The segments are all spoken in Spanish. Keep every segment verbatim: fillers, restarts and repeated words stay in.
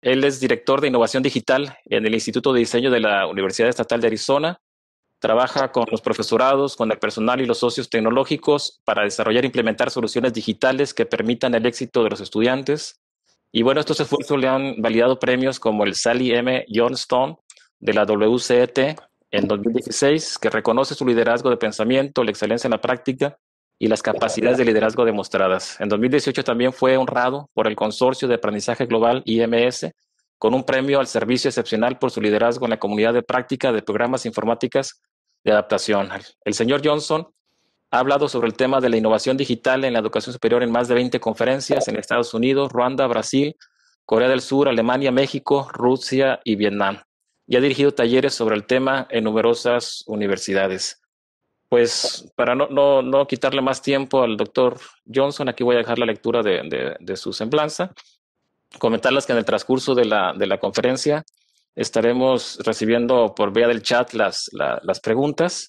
Él es director de innovación digital en el Instituto de Diseño de la Universidad Estatal de Arizona. Trabaja con los profesorados, con el personal y los socios tecnológicos para desarrollar e implementar soluciones digitales que permitan el éxito de los estudiantes. Y bueno, estos esfuerzos le han validado premios como el Sally M. Johnstone de la W C E T en dos mil dieciséis, que reconoce su liderazgo de pensamiento, la excelencia en la práctica y las capacidades de liderazgo demostradas. En dos mil dieciocho también fue honrado por el Consorcio de Aprendizaje Global I M S con un premio al servicio excepcional por su liderazgo en la comunidad de práctica de programas informáticas de adaptación. El señor Johnson ha hablado sobre el tema de la innovación digital en la educación superior en más de veinte conferencias en Estados Unidos, Ruanda, Brasil, Corea del Sur, Alemania, México, Rusia y Vietnam. Y ha dirigido talleres sobre el tema en numerosas universidades. Pues para no, no, no quitarle más tiempo al doctor Johnson, aquí voy a dejar la lectura de, de, de su semblanza. Comentarles que en el transcurso de la, de la conferencia estaremos recibiendo por vía del chat las, la, las preguntas.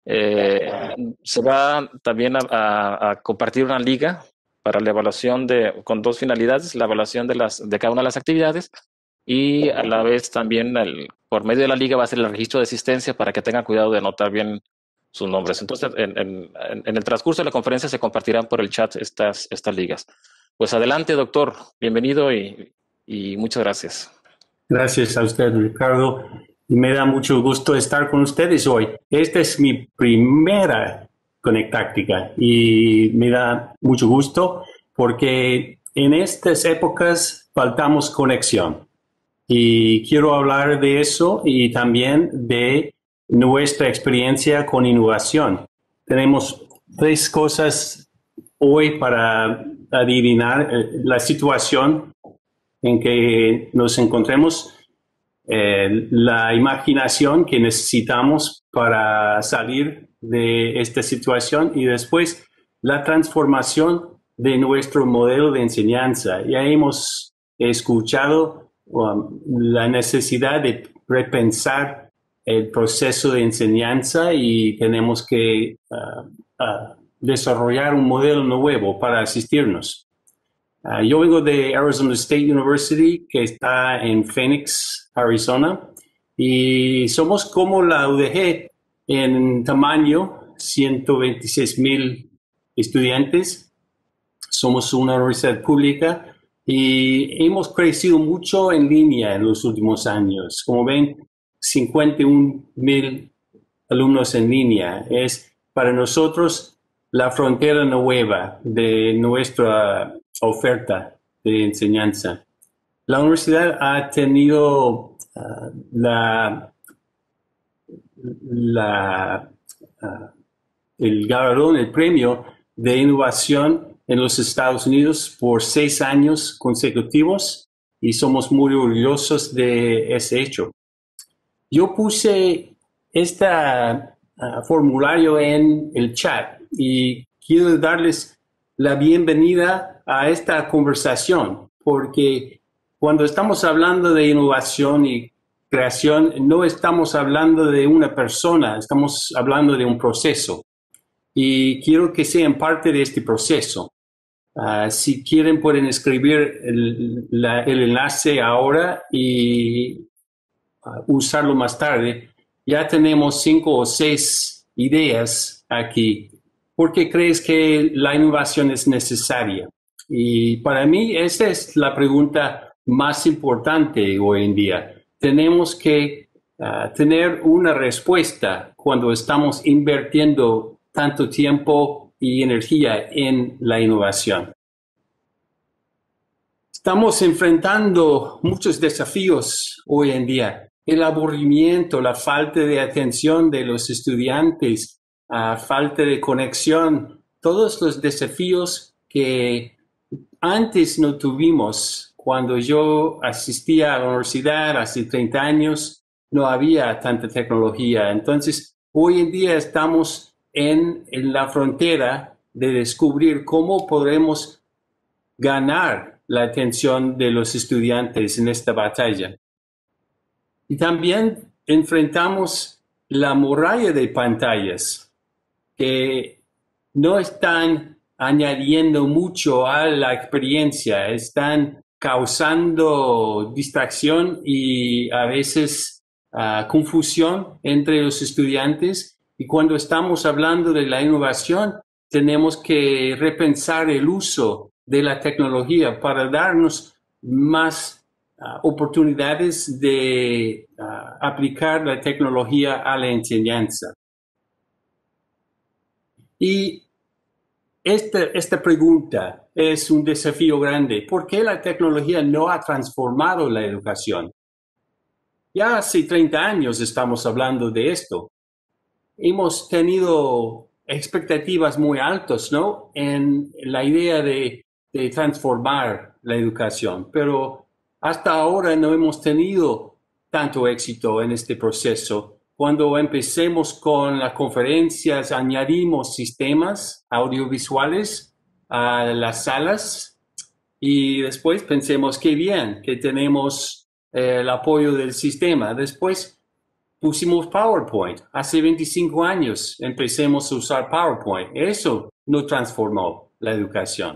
Eh, se va también a, a, a compartir una liga para la evaluación de, con dos finalidades, la evaluación de, las, de cada una de las actividades y a la vez también el, por medio de la liga va a ser el registro de asistencia para que tengan cuidado de anotar bien sus nombres. Entonces, en, en, en el transcurso de la conferencia se compartirán por el chat estas, estas ligas. Pues adelante, doctor. Bienvenido y, y muchas gracias. Gracias a usted, Ricardo. Me da mucho gusto estar con ustedes hoy. Esta es mi primera Conectáctica y me da mucho gusto porque en estas épocas faltamos conexión. Y quiero hablar de eso y también de nuestra experiencia con innovación. Tenemos tres cosas hoy para adivinar la situación en que nos encontremos, eh, la imaginación que necesitamos para salir de esta situación y después la transformación de nuestro modelo de enseñanza. Ya hemos escuchado um, la necesidad de repensar el proceso de enseñanza y tenemos que uh, uh, desarrollar un modelo nuevo para asistirnos. Uh, yo vengo de Arizona State University, que está en Phoenix, Arizona, y somos como la U D G en tamaño, ciento veintiséis mil estudiantes. Somos una universidad pública y hemos crecido mucho en línea en los últimos años. Como ven, cincuenta y un mil alumnos en línea. Es para nosotros la frontera nueva de nuestra oferta de enseñanza. La universidad ha tenido uh, la, la, uh, el galardón, el premio de innovación en los Estados Unidos por seis años consecutivos y somos muy orgullosos de ese hecho. Yo puse este uh, formulario en el chat y quiero darles la bienvenida a esta conversación, porque cuando estamos hablando de innovación y creación, no estamos hablando de una persona, estamos hablando de un proceso. Y quiero que sean parte de este proceso. Uh, si quieren, pueden escribir el, la, el enlace ahora y uh, usarlo más tarde. Ya tenemos cinco o seis ideas aquí. ¿Por qué crees que la innovación es necesaria? Y para mí, esa es la pregunta más importante hoy en día. Tenemos que uh, tener una respuesta cuando estamos invirtiendo tanto tiempo y energía en la innovación. Estamos enfrentando muchos desafíos hoy en día. El aburrimiento, la falta de atención de los estudiantes, la falta de conexión, todos los desafíos que antes no tuvimos. Cuando yo asistía a la universidad hace treinta años, no había tanta tecnología. Entonces, hoy en día estamos En, en la frontera de descubrir cómo podemos ganar la atención de los estudiantes en esta batalla. Y también enfrentamos la muralla de pantallas que no están añadiendo mucho a la experiencia, están causando distracción y a veces uh, confusión entre los estudiantes. Y cuando estamos hablando de la innovación, tenemos que repensar el uso de la tecnología para darnos más uh, oportunidades de uh, aplicar la tecnología a la enseñanza. Y esta, esta pregunta es un desafío grande. ¿Por qué la tecnología no ha transformado la educación? Ya hace treinta años estamos hablando de esto. Hemos tenido expectativas muy altas, ¿no?, en la idea de, de transformar la educación, pero hasta ahora no hemos tenido tanto éxito en este proceso. Cuando empecemos con las conferencias, añadimos sistemas audiovisuales a las salas y después pensemos qué bien que tenemos eh, el apoyo del sistema. Después pusimos PowerPoint. Hace veinticinco años empecemos a usar PowerPoint. Eso no transformó la educación.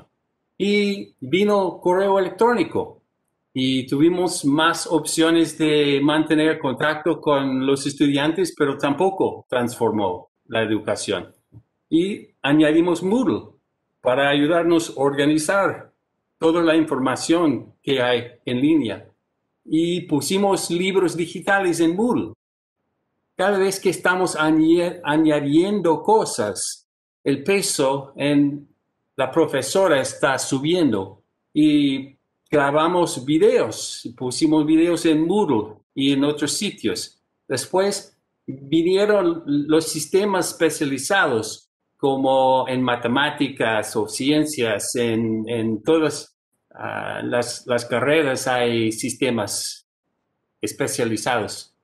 Y vino correo electrónico y tuvimos más opciones de mantener contacto con los estudiantes, pero tampoco transformó la educación. Y añadimos Moodle para ayudarnos a organizar toda la información que hay en línea. Y pusimos libros digitales en Moodle. Cada vez que estamos añadiendo cosas, el peso en la profesora está subiendo. Y grabamos videos, pusimos videos en Moodle y en otros sitios. Después vinieron los sistemas especializados, como en matemáticas o ciencias, en, en todas uh, las, las carreras hay sistemas especializados.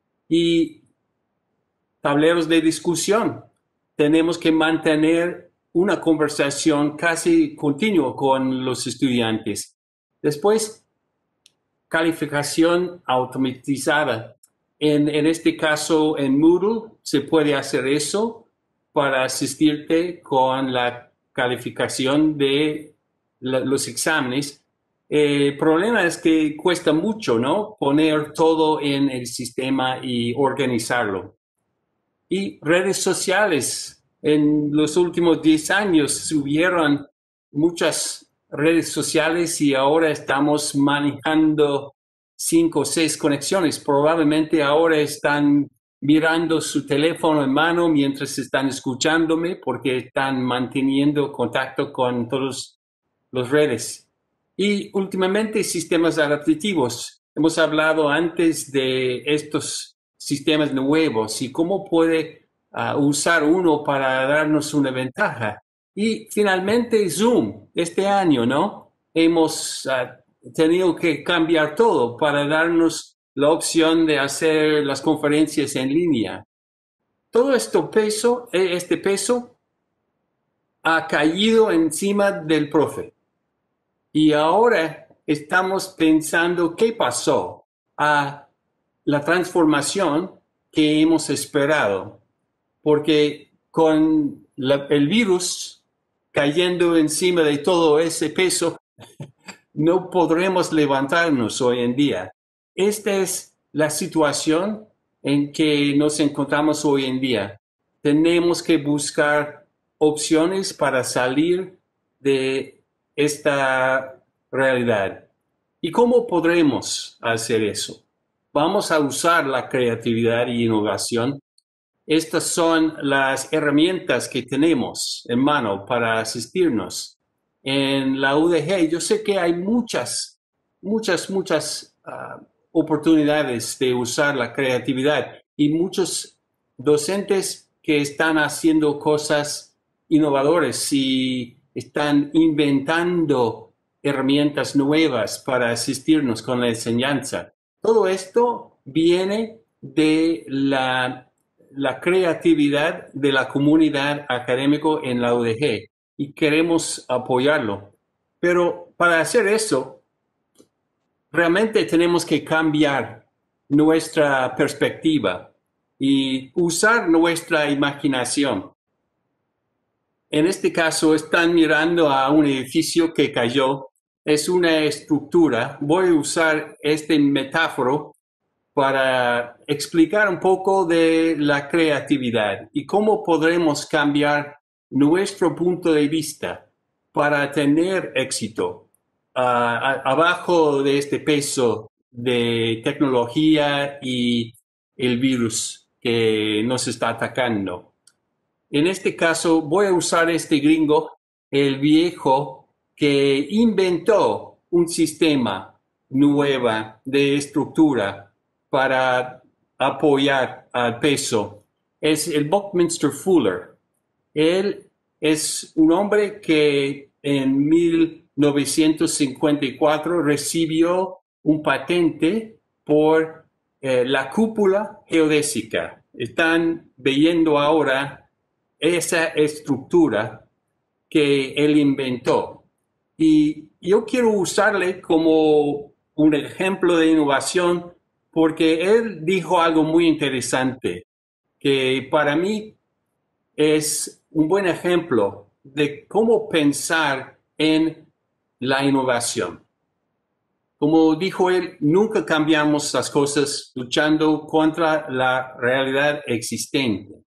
Y tableros de discusión. Tenemos que mantener una conversación casi continua con los estudiantes. Después, calificación automatizada. En, en este caso, en Moodle, se puede hacer eso para asistirte con la calificación de la, los exámenes. El problema es que cuesta mucho, ¿no?, poner todo en el sistema y organizarlo. Y redes sociales. En los últimos diez años subieron muchas redes sociales y ahora estamos manejando cinco o seis conexiones. Probablemente ahora están mirando su teléfono en mano mientras están escuchándome porque están manteniendo contacto con todas las redes. Y últimamente sistemas adaptativos. Hemos hablado antes de estos sistemas nuevos y cómo puede uh, usar uno para darnos una ventaja. Y finalmente Zoom, este año, ¿no? Hemos uh, tenido que cambiar todo para darnos la opción de hacer las conferencias en línea. Todo esto peso, este peso ha caído encima del profe. Y ahora estamos pensando qué pasó a la transformación que hemos esperado, porque con la, el virus cayendo encima de todo ese peso, no podremos levantarnos hoy en día. Esta es la situación en que nos encontramos hoy en día. Tenemos que buscar opciones para salir de esta realidad. ¿Y cómo podremos hacer eso? Vamos a usar la creatividad y innovación. Estas son las herramientas que tenemos en mano para asistirnos. En la U D G, yo sé que hay muchas, muchas, muchas uh, oportunidades de usar la creatividad y muchos docentes que están haciendo cosas innovadoras y están inventando herramientas nuevas para asistirnos con la enseñanza. Todo esto viene de la, la creatividad de la comunidad académica en la U D G y queremos apoyarlo. Pero para hacer eso, realmente tenemos que cambiar nuestra perspectiva y usar nuestra imaginación. En este caso, están mirando a un edificio que cayó es una estructura. Voy a usar este metáforo para explicar un poco de la creatividad y cómo podremos cambiar nuestro punto de vista para tener éxito. Uh, a, abajo de este peso de tecnología y el virus que nos está atacando. En este caso voy a usar este gringo, el viejo, que inventó un sistema nuevo de estructura para apoyar al peso. Es el Buckminster Fuller. Él es un hombre que en mil novecientos cincuenta y cuatro recibió un patente por eh, la cúpula geodésica. Están viendo ahora esa estructura que él inventó. Y yo quiero usarle como un ejemplo de innovación porque él dijo algo muy interesante que para mí es un buen ejemplo de cómo pensar en la innovación. Como dijo él, nunca cambiamos las cosas luchando contra la realidad existente.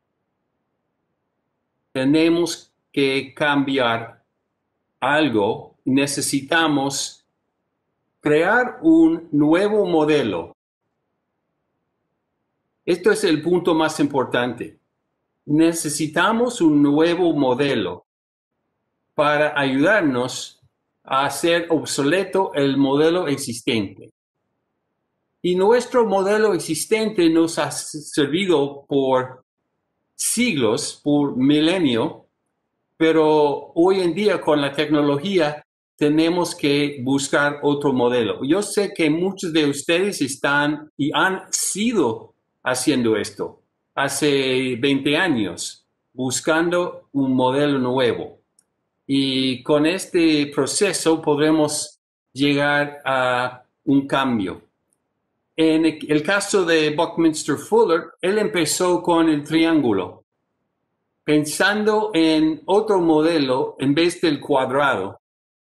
Tenemos que cambiar algo, necesitamos crear un nuevo modelo. Esto es el punto más importante. Necesitamos un nuevo modelo para ayudarnos a hacer obsoleto el modelo existente. Y nuestro modelo existente nos ha servido por siglos, por milenio, pero hoy en día con la tecnología tenemos que buscar otro modelo. Yo sé que muchos de ustedes están y han sido haciendo esto hace veinte años, buscando un modelo nuevo. Y con este proceso podremos llegar a un cambio. En el caso de Buckminster Fuller, él empezó con el triángulo, pensando en otro modelo en vez del cuadrado.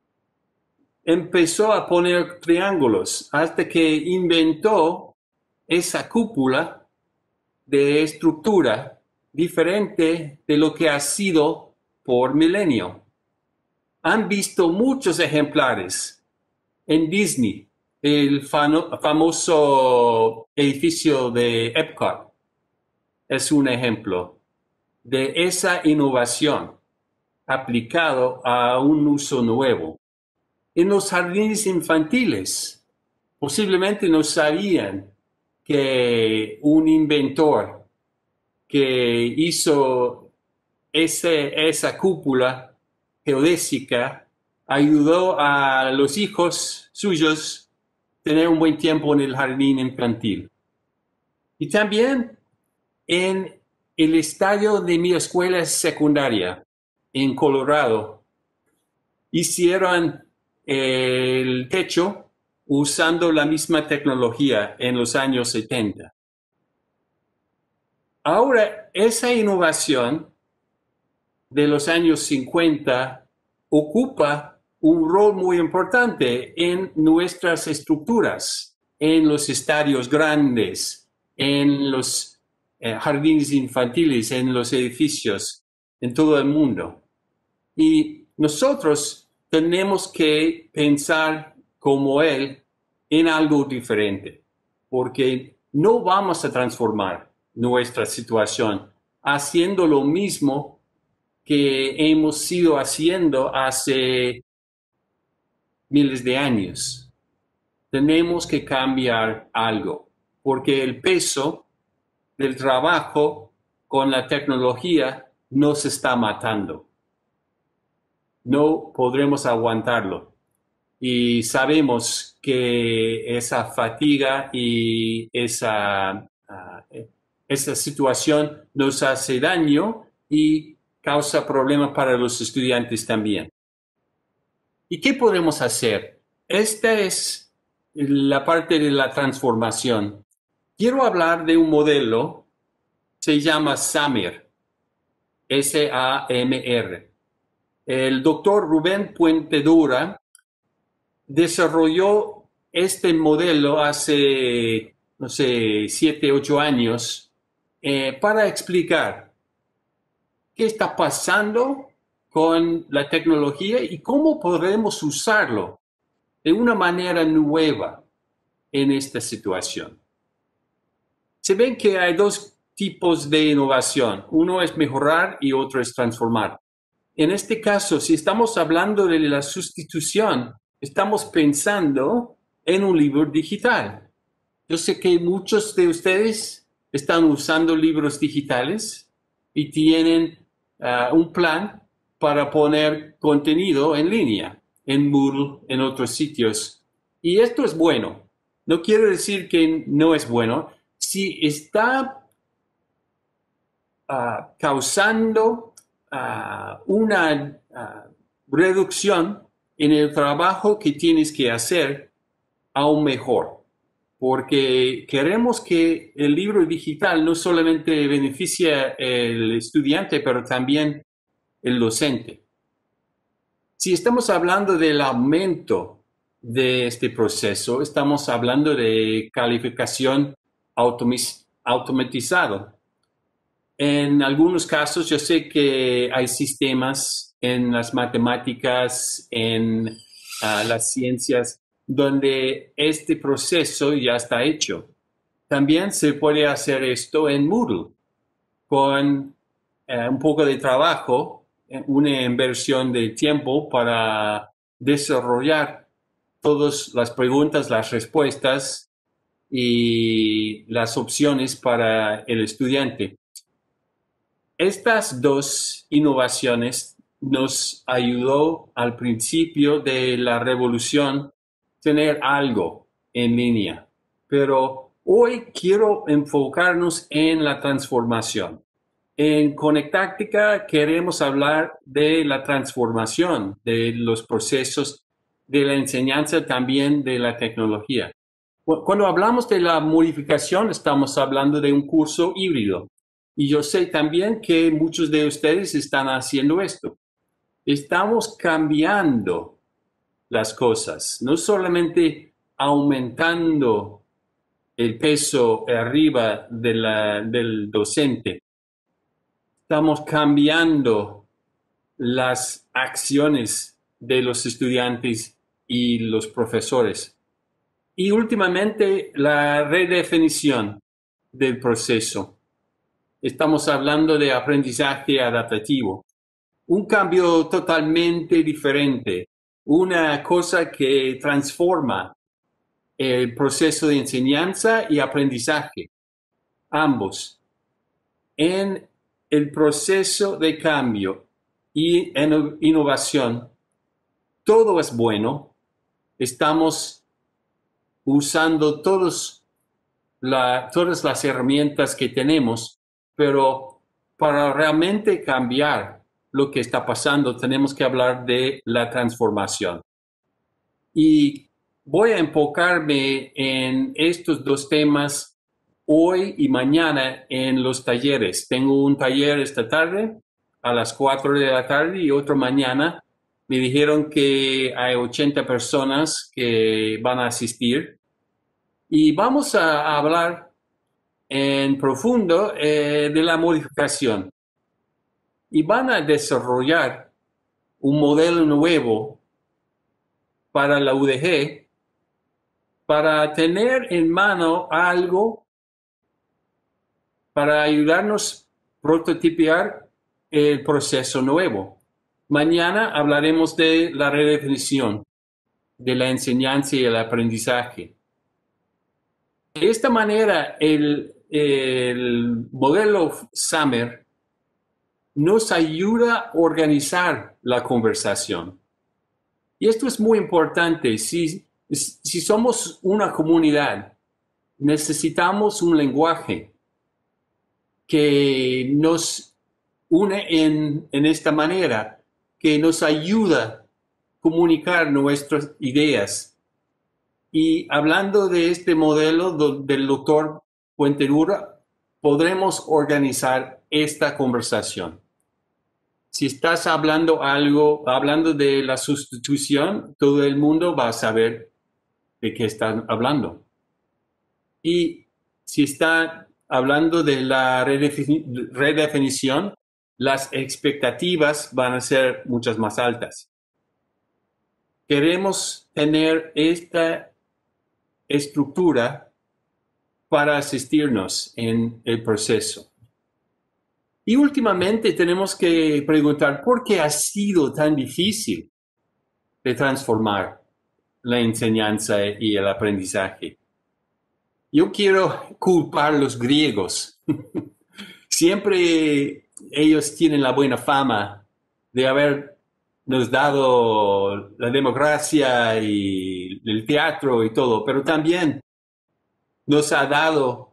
Empezó a poner triángulos hasta que inventó esa cúpula de estructura diferente de lo que ha sido por milenio. Han visto muchos ejemplares en Disney, el famoso edificio de Epcot es un ejemplo de esa innovación aplicado a un uso nuevo. En los jardines infantiles, posiblemente no sabían que un inventor que hizo ese, esa cúpula geodésica ayudó a los hijos suyos a tener un buen tiempo en el jardín infantil. Y también en el estadio de mi escuela secundaria en Colorado, hicieron el techo usando la misma tecnología en los años setenta. Ahora, esa innovación de los años cincuenta ocupa un rol muy importante en nuestras estructuras, en los estadios grandes, en los eh, jardines infantiles, en los edificios, en todo el mundo. Y nosotros tenemos que pensar como él en algo diferente, porque no vamos a transformar nuestra situación haciendo lo mismo que hemos sido haciendo hace miles de años. Tenemos que cambiar algo, porque el peso del trabajo con la tecnología nos está matando. No podremos aguantarlo. Y sabemos que esa fatiga y esa, uh, esa situación nos hace daño y causa problemas para los estudiantes también. ¿Y qué podemos hacer? Esta es la parte de la transformación. Quiero hablar de un modelo, se llama SAMR, S A M R. El doctor Rubén Puentedura desarrolló este modelo hace, no sé, siete, ocho años eh, para explicar qué está pasando con la tecnología y cómo podemos usarlo de una manera nueva en esta situación. Se ven que hay dos tipos de innovación. Uno es mejorar y otro es transformar. En este caso, si estamos hablando de la sustitución, estamos pensando en un libro digital. Yo sé que muchos de ustedes están usando libros digitales y tienen uh, un plan para poner contenido en línea, en Moodle, en otros sitios. Y esto es bueno. No quiero decir que no es bueno. Si está uh, causando uh, una uh, reducción en el trabajo que tienes que hacer, aún mejor. Porque queremos que el libro digital no solamente beneficie al estudiante, pero también el docente. Si estamos hablando del aumento de este proceso, estamos hablando de calificación automatizado. En algunos casos, yo sé que hay sistemas en las matemáticas, en uh, las ciencias, donde este proceso ya está hecho. También se puede hacer esto en Moodle, con uh, un poco de trabajo, una inversión de tiempo para desarrollar todas las preguntas, las respuestas y las opciones para el estudiante. Estas dos innovaciones nos ayudó al principio de la revolución tener algo en línea, pero hoy quiero enfocarnos en la transformación. En Conectáctica queremos hablar de la transformación de los procesos de la enseñanza, también de la tecnología. Cuando hablamos de la modificación, estamos hablando de un curso híbrido. Y yo sé también que muchos de ustedes están haciendo esto. Estamos cambiando las cosas, no solamente aumentando el peso arriba de la, del docente. Estamos cambiando las acciones de los estudiantes y los profesores. Y últimamente, la redefinición del proceso. Estamos hablando de aprendizaje adaptativo. Un cambio totalmente diferente. Una cosa que transforma el proceso de enseñanza y aprendizaje. Ambos. En el proceso de cambio y en innovación, todo es bueno. Estamos usando todos la, todas las herramientas que tenemos, pero para realmente cambiar lo que está pasando, tenemos que hablar de la transformación. Y voy a enfocarme en estos dos temas hoy y mañana en los talleres. Tengo un taller esta tarde a las cuatro de la tarde y otro mañana. Me dijeron que hay ochenta personas que van a asistir. Y vamos a hablar en profundo eh, de la modificación. Y van a desarrollar un modelo nuevo para la U D G para tener en mano algo para ayudarnos a prototipiar el proceso nuevo. Mañana hablaremos de la redefinición de la enseñanza y el aprendizaje. De esta manera, el, el modelo Summer nos ayuda a organizar la conversación. Y esto es muy importante. Si, si somos una comunidad, necesitamos un lenguaje que nos une en, en esta manera, que nos ayuda a comunicar nuestras ideas. Y hablando de este modelo do, del doctor Fuentealba, podremos organizar esta conversación. si estás hablando algo, hablando de la sustitución, todo el mundo va a saber de qué están hablando. Y si está hablando de la redefini- redefinición, las expectativas van a ser muchas más altas. Queremos tener esta estructura para asistirnos en el proceso. Y últimamente tenemos que preguntar por qué ha sido tan difícil de transformar la enseñanza y el aprendizaje. Yo quiero culpar a los griegos. Siempre ellos tienen la buena fama de habernos dado la democracia y el teatro y todo, pero también nos ha dado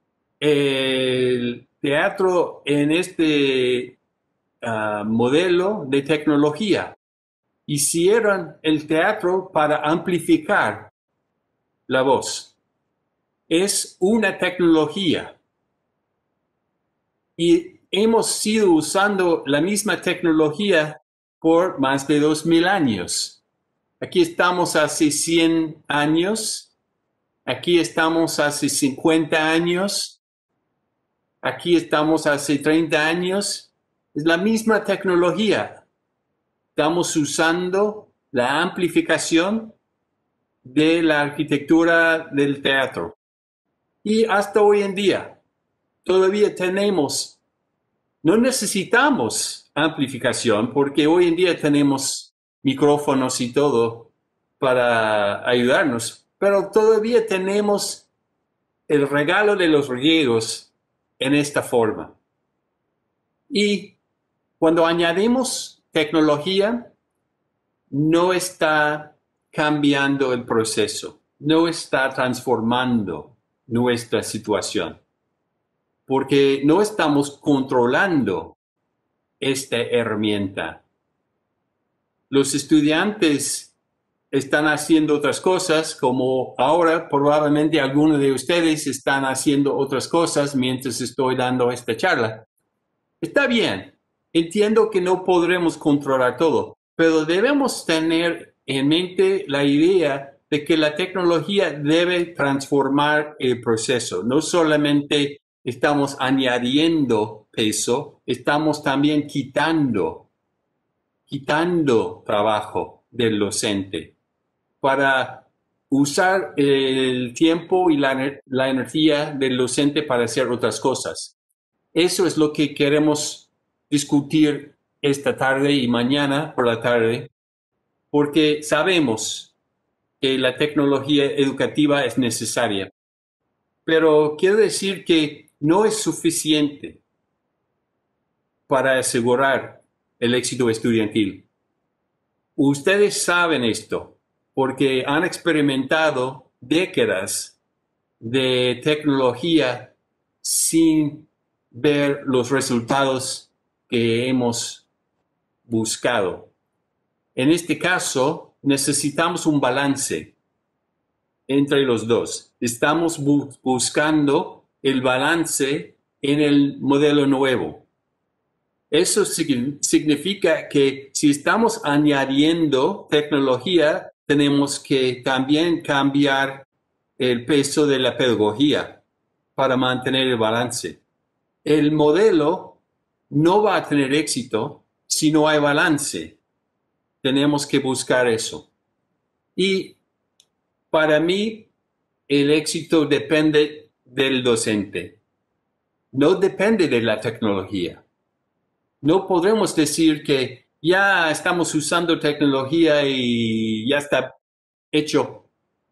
el teatro en este uh, modelo de tecnología. Hicieron el teatro para amplificar la voz. Es una tecnología. Y hemos ido usando la misma tecnología por más de dos mil años. Aquí estamos hace cien años. Aquí estamos hace cincuenta años. Aquí estamos hace treinta años. Es la misma tecnología. Estamos usando la amplificación de la arquitectura del teatro. Y hasta hoy en día todavía tenemos, no necesitamos amplificación porque hoy en día tenemos micrófonos y todo para ayudarnos, pero todavía tenemos el regalo de los griegos en esta forma. Y cuando añadimos tecnología, no está cambiando el proceso, no está transformando nuestra situación, porque no estamos controlando esta herramienta. Los estudiantes están haciendo otras cosas, como ahora probablemente algunos de ustedes están haciendo otras cosas mientras estoy dando esta charla. Está bien, entiendo que no podremos controlar todo, pero debemos tener en mente la idea de que la tecnología debe transformar el proceso. No solamente estamos añadiendo peso, estamos también quitando, quitando trabajo del docente para usar el tiempo y la, la energía del docente para hacer otras cosas. Eso es lo que queremos discutir esta tarde y mañana por la tarde, porque sabemos que la tecnología educativa es necesaria. Pero quiero decir que no es suficiente para asegurar el éxito estudiantil. Ustedes saben esto porque han experimentado décadas de tecnología sin ver los resultados que hemos buscado. En este caso, necesitamos un balance entre los dos. Estamos bu buscando el balance en el modelo nuevo. Eso significa que si estamos añadiendo tecnología, tenemos que también cambiar el peso de la pedagogía para mantener el balance. El modelo no va a tener éxito si no hay balance. Tenemos que buscar eso. Y para mí, el éxito depende del docente. No depende de la tecnología. No podremos decir que ya estamos usando tecnología y ya está hecho.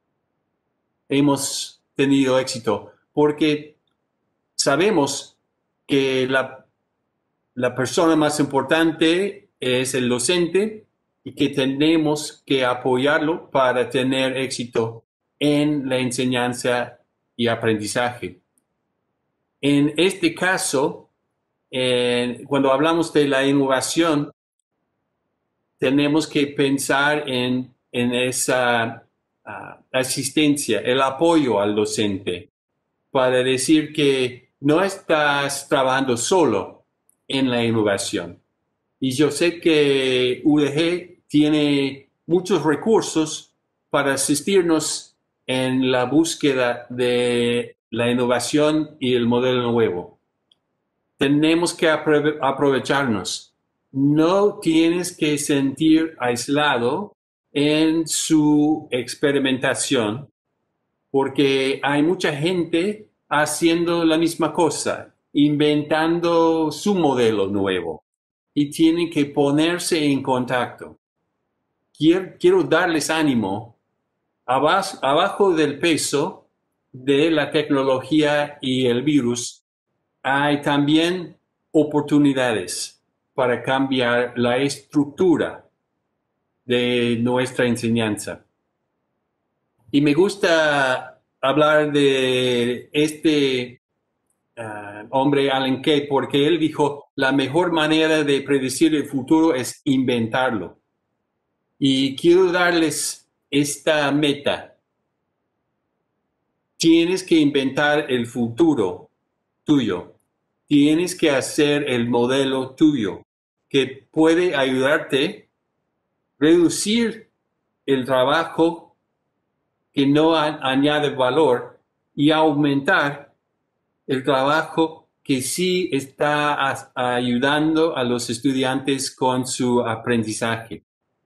Hemos tenido éxito. Porque sabemos que la, la persona más importante es el docente y que tenemos que apoyarlo para tener éxito en la enseñanza y aprendizaje. En este caso, eh, cuando hablamos de la innovación, tenemos que pensar en, en esa uh, asistencia, el apoyo al docente, para decir que no estás trabajando solo en la innovación. Y yo sé que U D G tiene muchos recursos para asistirnos en la búsqueda de la innovación y el modelo nuevo. Tenemos que aprove aprovecharnos. No tienes que sentir aislado en su experimentación, porque hay mucha gente haciendo la misma cosa, inventando su modelo nuevo y tienen que ponerse en contacto. Quiero, quiero darles ánimo. Abajo, abajo del peso de la tecnología y el virus hay también oportunidades para cambiar la estructura de nuestra enseñanza. Y me gusta hablar de este uh, hombre, Alan Kay, porque él dijo, la mejor manera de predecir el futuro es inventarlo. Y quiero darles esta meta. Tienes que inventar el futuro tuyo. Tienes que hacer el modelo tuyo que puede ayudarte a reducir el trabajo que no añade valor y aumentar el trabajo que sí está ayudando a los estudiantes con su aprendizaje.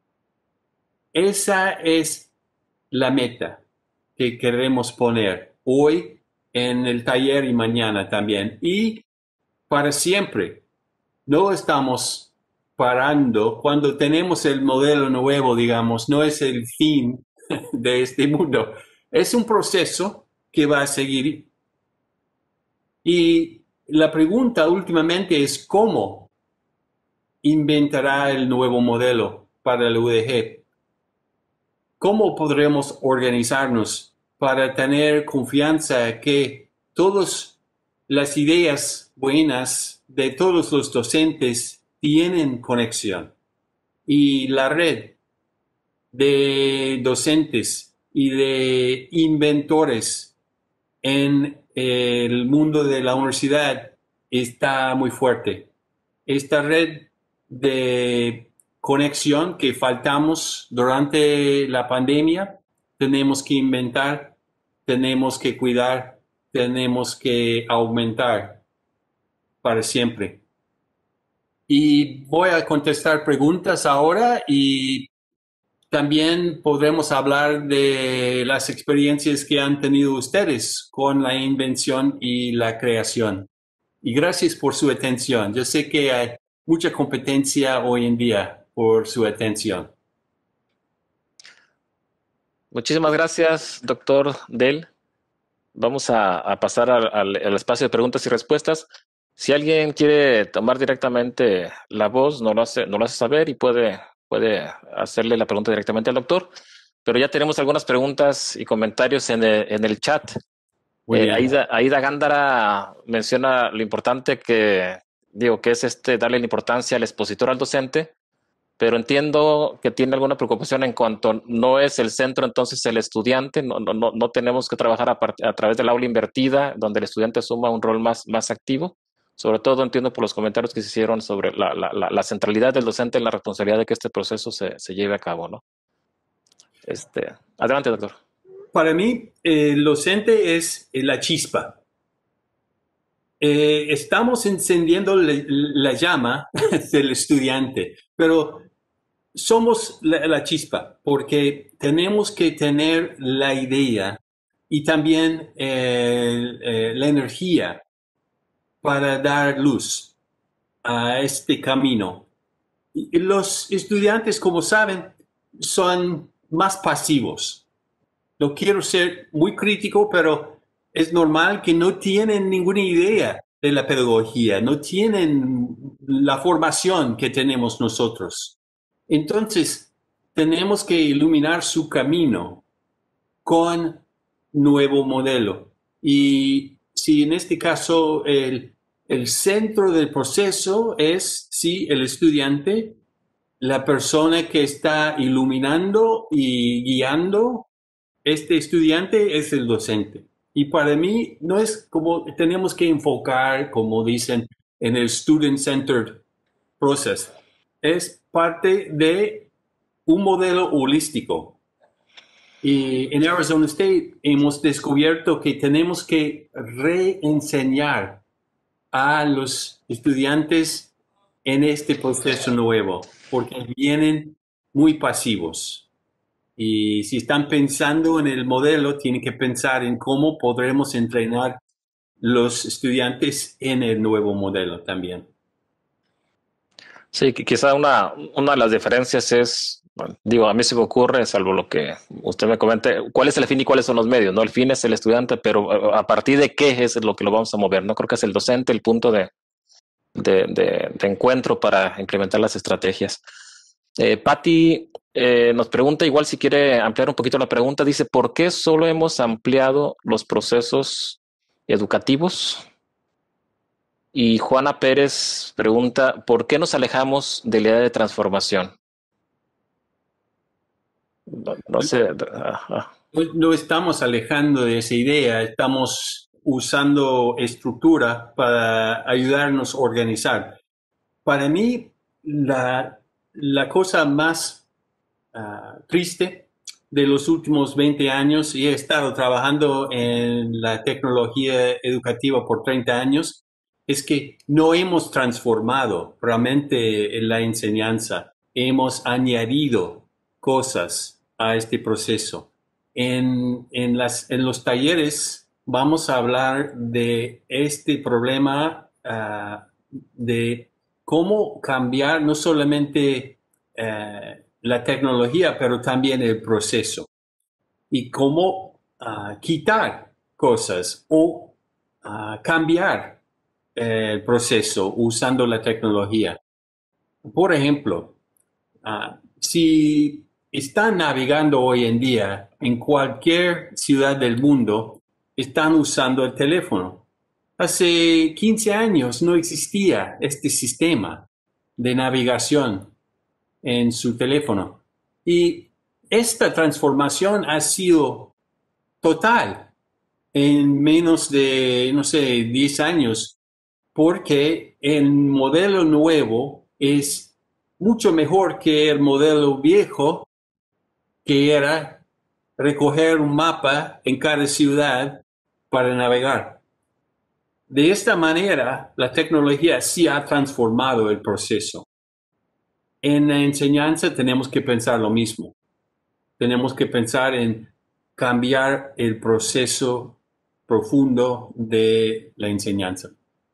Esa es la meta que queremos poner hoy en el taller y mañana también. Y para siempre. No estamos parando. Cuando tenemos el modelo nuevo, digamos, no es el fin de este mundo. Es un proceso que va a seguir. Y la pregunta últimamente es cómo inventará el nuevo modelo para el U D G. ¿Cómo podremos organizarnos para tener confianza que todas las ideas buenas de todos los docentes tienen conexión? Y la red de docentes y de inventores en el mundo de la universidad está muy fuerte. Esta red de conexión que faltamos durante la pandemia, tenemos que inventar, tenemos que cuidar, tenemos que aumentar para siempre. Y voy a contestar preguntas ahora y también podremos hablar de las experiencias que han tenido ustedes con la invención y la creación. Y gracias por su atención. Yo sé que hay mucha competencia hoy en día por su atención. Muchísimas gracias, doctor Dell. Vamos a, a pasar al, al, al espacio de preguntas y respuestas. Si alguien quiere tomar directamente la voz, nos lo hace, nos lo hace saber y puede, puede hacerle la pregunta directamente al doctor. Pero ya tenemos algunas preguntas y comentarios en el, en el chat. Eh, Aida, Aida Gándara menciona lo importante que, digo, que es este darle la importancia al expositor, al docente, pero entiendo que tiene alguna preocupación en cuanto no es el centro, entonces el estudiante, no, no, no tenemos que trabajar a, part- a través del aula invertida, donde el estudiante asuma un rol más, más activo. Sobre todo entiendo por los comentarios que se hicieron sobre la, la, la, la centralidad del docente en la responsabilidad de que este proceso se, se lleve a cabo, ¿no? Este, adelante, doctor. Para mí, eh, el docente es la chispa. Eh, estamos encendiendo le, la llama del estudiante, pero somos la, la chispa porque tenemos que tener la idea y también eh, eh, la energía para dar luz a este camino. Y los estudiantes, como saben, son más pasivos. No quiero ser muy crítico, pero es normal que no tienen ninguna idea de la pedagogía, no tienen la formación que tenemos nosotros. Entonces, tenemos que iluminar su camino con nuevo modelo. Y si en este caso el, el centro del proceso es, sí, el estudiante, la persona que está iluminando y guiando, este estudiante es el docente. Y para mí no es como tenemos que enfocar, como dicen, en el student-centered process. es parte de un modelo holístico. Y en Arizona State hemos descubierto que tenemos que reenseñar a los estudiantes en este proceso nuevo, porque vienen muy pasivos. Y si están pensando en el modelo, tienen que pensar en cómo podremos entrenar los estudiantes en el nuevo modelo también. Sí, que quizá una, una de las diferencias es, bueno, digo, a mí se me ocurre, salvo lo que usted me comente, cuál es el fin y cuáles son los medios, ¿no? El fin es el estudiante, pero a partir de qué es lo que lo vamos a mover, ¿no? Creo que es el docente el punto de, de, de, de encuentro para implementar las estrategias. Eh, Patti eh, nos pregunta, igual si quiere ampliar un poquito la pregunta, dice, ¿por qué solo hemos ampliado los procesos educativos? Y Juana Pérez pregunta, ¿por qué nos alejamos de la idea de transformación? No, no sé. Ajá. No estamos alejando de esa idea, estamos usando estructura para ayudarnos a organizar. Para mí, la, la cosa más uh, triste de los últimos veinte años, y he estado trabajando en la tecnología educativa por treinta años, es que no hemos transformado realmente la enseñanza, hemos añadido cosas a este proceso. En, en, las, en los talleres vamos a hablar de este problema uh, de cómo cambiar no solamente uh, la tecnología, pero también el proceso. Y cómo uh, quitar cosas o uh, cambiar el proceso usando la tecnología. Por ejemplo, uh, si están navegando hoy en día en cualquier ciudad del mundo, están usando el teléfono. Hace quince años no existía este sistema de navegación en su teléfono. Y esta transformación ha sido total en menos de, no sé, diez años, porque el modelo nuevo es mucho mejor que el modelo viejo, que era recoger un mapa en cada ciudad para navegar. De esta manera, la tecnología sí ha transformado el proceso. En la enseñanza tenemos que pensar lo mismo. Tenemos que pensar en cambiar el proceso profundo de la enseñanza.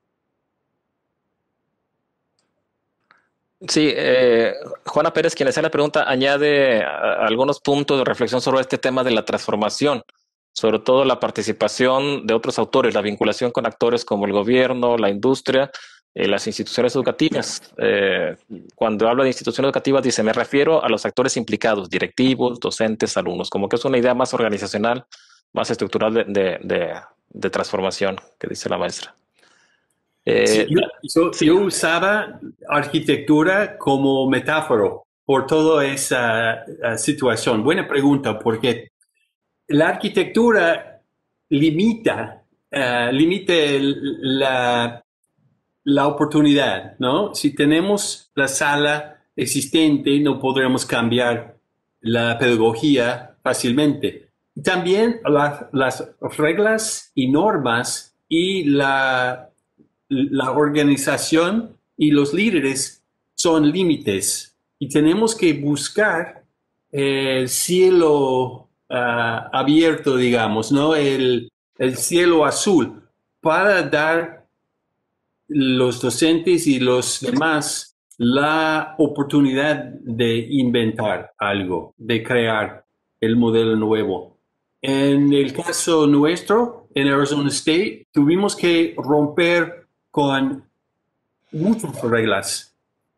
Sí, eh, Juana Pérez, quien le hace la pregunta, añade a, algunos puntos de reflexión sobre este tema de la transformación, sobre todo la participación de otros autores, la vinculación con actores como el gobierno, la industria, eh, las instituciones educativas. Eh, cuando habla de instituciones educativas, dice, me refiero a los actores implicados, directivos, docentes, alumnos, como que es una idea más organizacional, más estructural de, de, de, de transformación, que dice la maestra. Sí, Eh, yo, yo, sí. yo usaba arquitectura como metáfora por toda esa uh, situación. Buena pregunta, porque la arquitectura limita, uh, limita el, la, la oportunidad, ¿no? Si tenemos la sala existente, no podremos cambiar la pedagogía fácilmente. También la, las reglas y normas y la la organización y los líderes son límites y tenemos que buscar el cielo uh, abierto, digamos, ¿no? El, el cielo azul para dar los docentes y los demás la oportunidad de inventar algo, de crear el modelo nuevo. En el caso nuestro, en Arizona State, tuvimos que romper con muchas reglas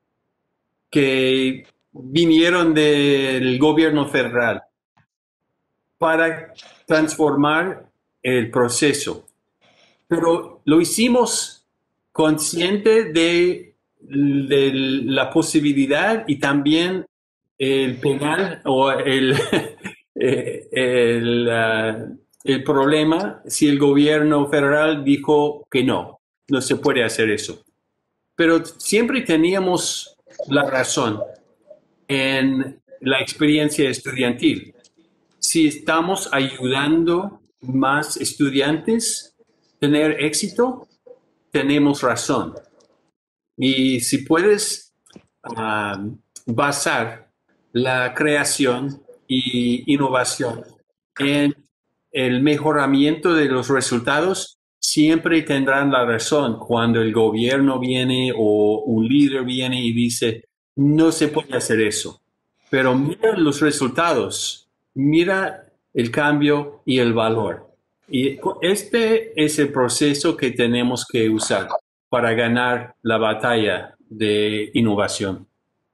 que vinieron del gobierno federal para transformar el proceso. Pero lo hicimos consciente de, de la posibilidad y también el penal o el, el, uh, el problema si el gobierno federal dijo que no. No se puede hacer eso. Pero siempre teníamos la razón en la experiencia estudiantil. Si estamos ayudando más estudiantes a tener éxito, tenemos razón. Y si puedes uh, basar la creación y innovación en el mejoramiento de los resultados, siempre tendrán la razón cuando el gobierno viene o un líder viene y dice, no se puede hacer eso. Pero mira los resultados, mira el cambio y el valor. Y este es el proceso que tenemos que usar para ganar la batalla de innovación.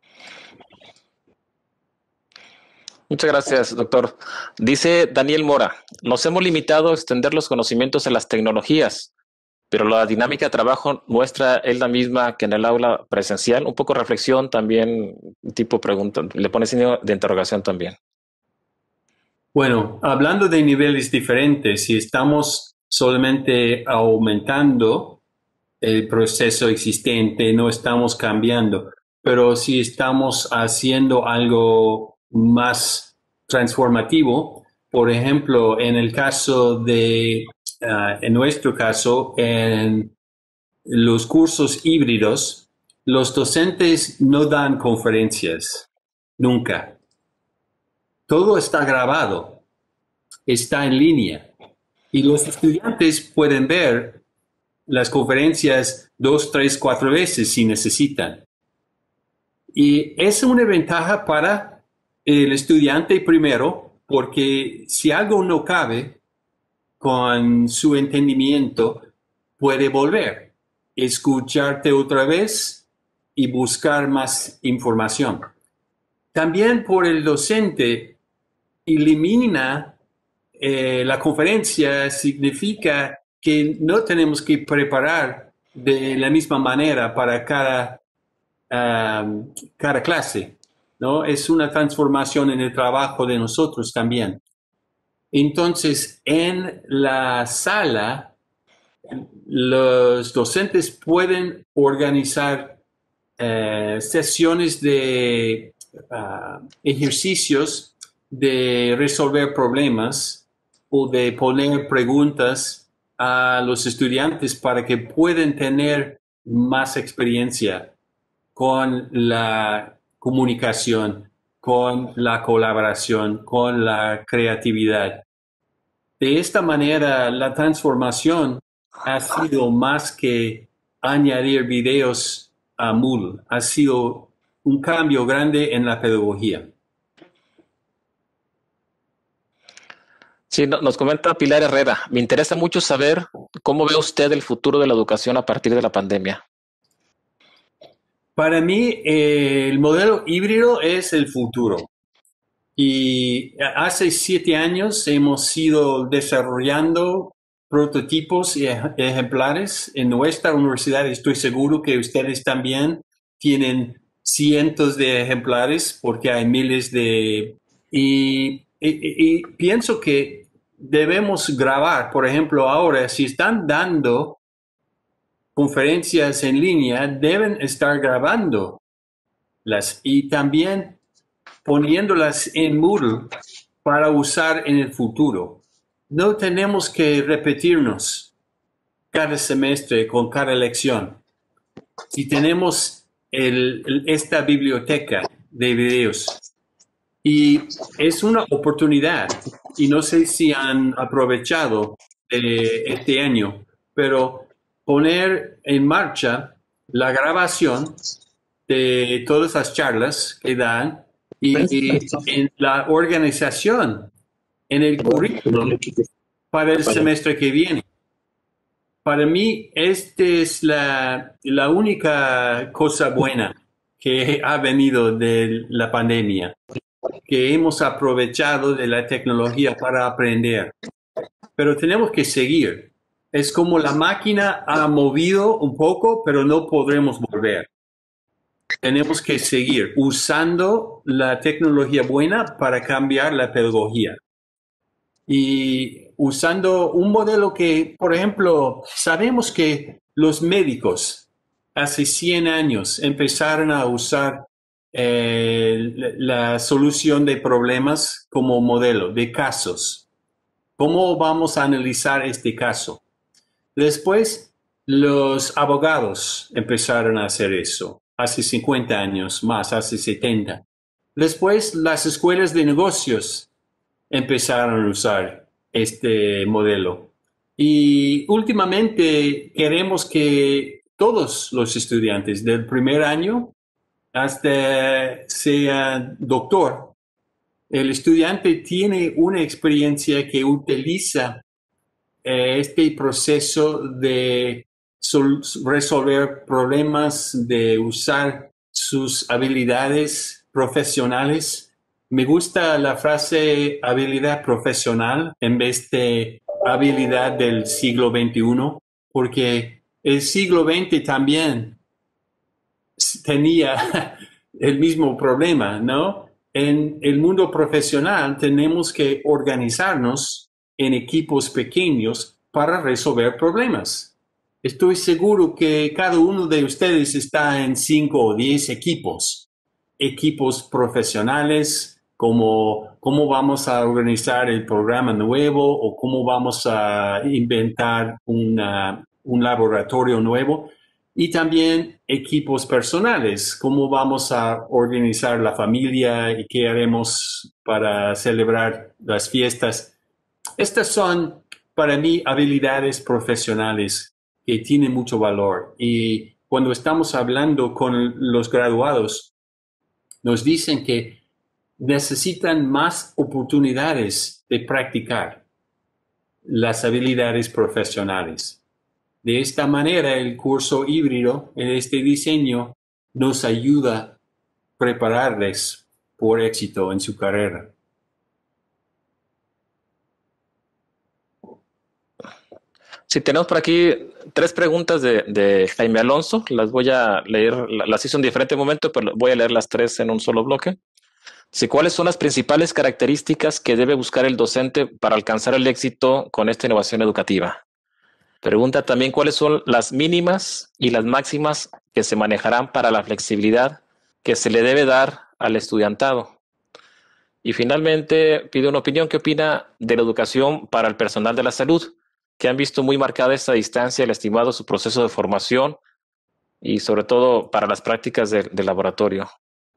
Muchas gracias, doctor. Dice Daniel Mora, nos hemos limitado a extender los conocimientos en las tecnologías, pero la dinámica de trabajo nuestra es la misma que en el aula presencial. Un poco reflexión también, tipo pregunta, le pone signo de interrogación también. Bueno, hablando de niveles diferentes, si estamos solamente aumentando el proceso existente, no estamos cambiando, pero si estamos haciendo algo más transformativo, por ejemplo, en el caso de, uh, en nuestro caso, en los cursos híbridos, los docentes no dan conferencias, nunca. Todo está grabado, está en línea y los estudiantes pueden ver las conferencias dos, tres, cuatro veces si necesitan. Y es una ventaja para el estudiante primero, porque si algo no cabe con su entendimiento, puede volver, escucharte otra vez y buscar más información. También por el docente, elimina eh, la conferencia, significa que no tenemos que preparar de la misma manera para cada, um, cada clase, ¿no? Es una transformación en el trabajo de nosotros también. Entonces, en la sala, los docentes pueden organizar eh, sesiones de uh, ejercicios de resolver problemas o de poner preguntas a los estudiantes para que puedan tener más experiencia con la comunicación, con la colaboración, con la creatividad. De esta manera, la transformación ha sido más que añadir videos a Moodle, ha sido un cambio grande en la pedagogía. Sí, nos comenta Pilar Herrera. Me interesa mucho saber cómo ve usted el futuro de la educación a partir de la pandemia. Para mí, eh, el modelo híbrido es el futuro. Y hace siete años hemos ido desarrollando prototipos y ejemplares en nuestra universidad. Estoy seguro que ustedes también tienen cientos de ejemplares porque hay miles de... Y, y, y pienso que debemos grabar, por ejemplo, ahora, si están dando conferencias en línea, deben estar grabándolas y también poniéndolas en Moodle para usar en el futuro. No tenemos que repetirnos cada semestre con cada lección. Si tenemos el, esta biblioteca de videos y es una oportunidad y no sé si han aprovechado eh, este año, pero poner en marcha la grabación de todas las charlas que dan y, y en la organización, en el currículum para el semestre que viene. Para mí, esta es la, la única cosa buena que ha venido de la pandemia, que hemos aprovechado de la tecnología para aprender. Pero tenemos que seguir. Es como la máquina ha movido un poco, pero no podremos volver. Tenemos que seguir usando la tecnología buena para cambiar la pedagogía. Y usando un modelo que, por ejemplo, sabemos que los médicos hace cien años empezaron a usar eh, la, la solución de problemas como modelo de casos. ¿Cómo vamos a analizar este caso? Después, los abogados empezaron a hacer eso, hace cincuenta años, más, hace setenta. Después, las escuelas de negocios empezaron a usar este modelo. Y últimamente queremos que todos los estudiantes del primer año hasta sea doctor, el estudiante tiene una experiencia que utiliza eh, este proceso de sol- resolver problemas, de usar sus habilidades profesionales. Me gusta la frase habilidad profesional en vez de habilidad del siglo veintiuno, porque el siglo veinte también tenía el mismo problema, ¿no? En el mundo profesional tenemos que organizarnos en equipos pequeños para resolver problemas. Estoy seguro que cada uno de ustedes está en cinco o diez equipos, equipos profesionales, como cómo vamos a organizar el programa nuevo o cómo vamos a inventar una, un laboratorio nuevo. Y también equipos personales, cómo vamos a organizar la familia y qué haremos para celebrar las fiestas. Estas son, para mí, habilidades profesionales que tienen mucho valor. Y cuando estamos hablando con los graduados, nos dicen que necesitan más oportunidades de practicar las habilidades profesionales. De esta manera, el curso híbrido en este diseño nos ayuda a prepararles por éxito en su carrera. Sí, tenemos por aquí tres preguntas de, de Jaime Alonso. Las voy a leer, las hizo en diferente momento, pero voy a leer las tres en un solo bloque. Sí, ¿cuáles son las principales características que debe buscar el docente para alcanzar el éxito con esta innovación educativa? Pregunta también cuáles son las mínimas y las máximas que se manejarán para la flexibilidad que se le debe dar al estudiantado. Y finalmente pide una opinión. ¿Qué opina de la educación para el personal de la salud, que han visto muy marcada esta distancia, el estimado su proceso de formación y sobre todo para las prácticas de, de laboratorio?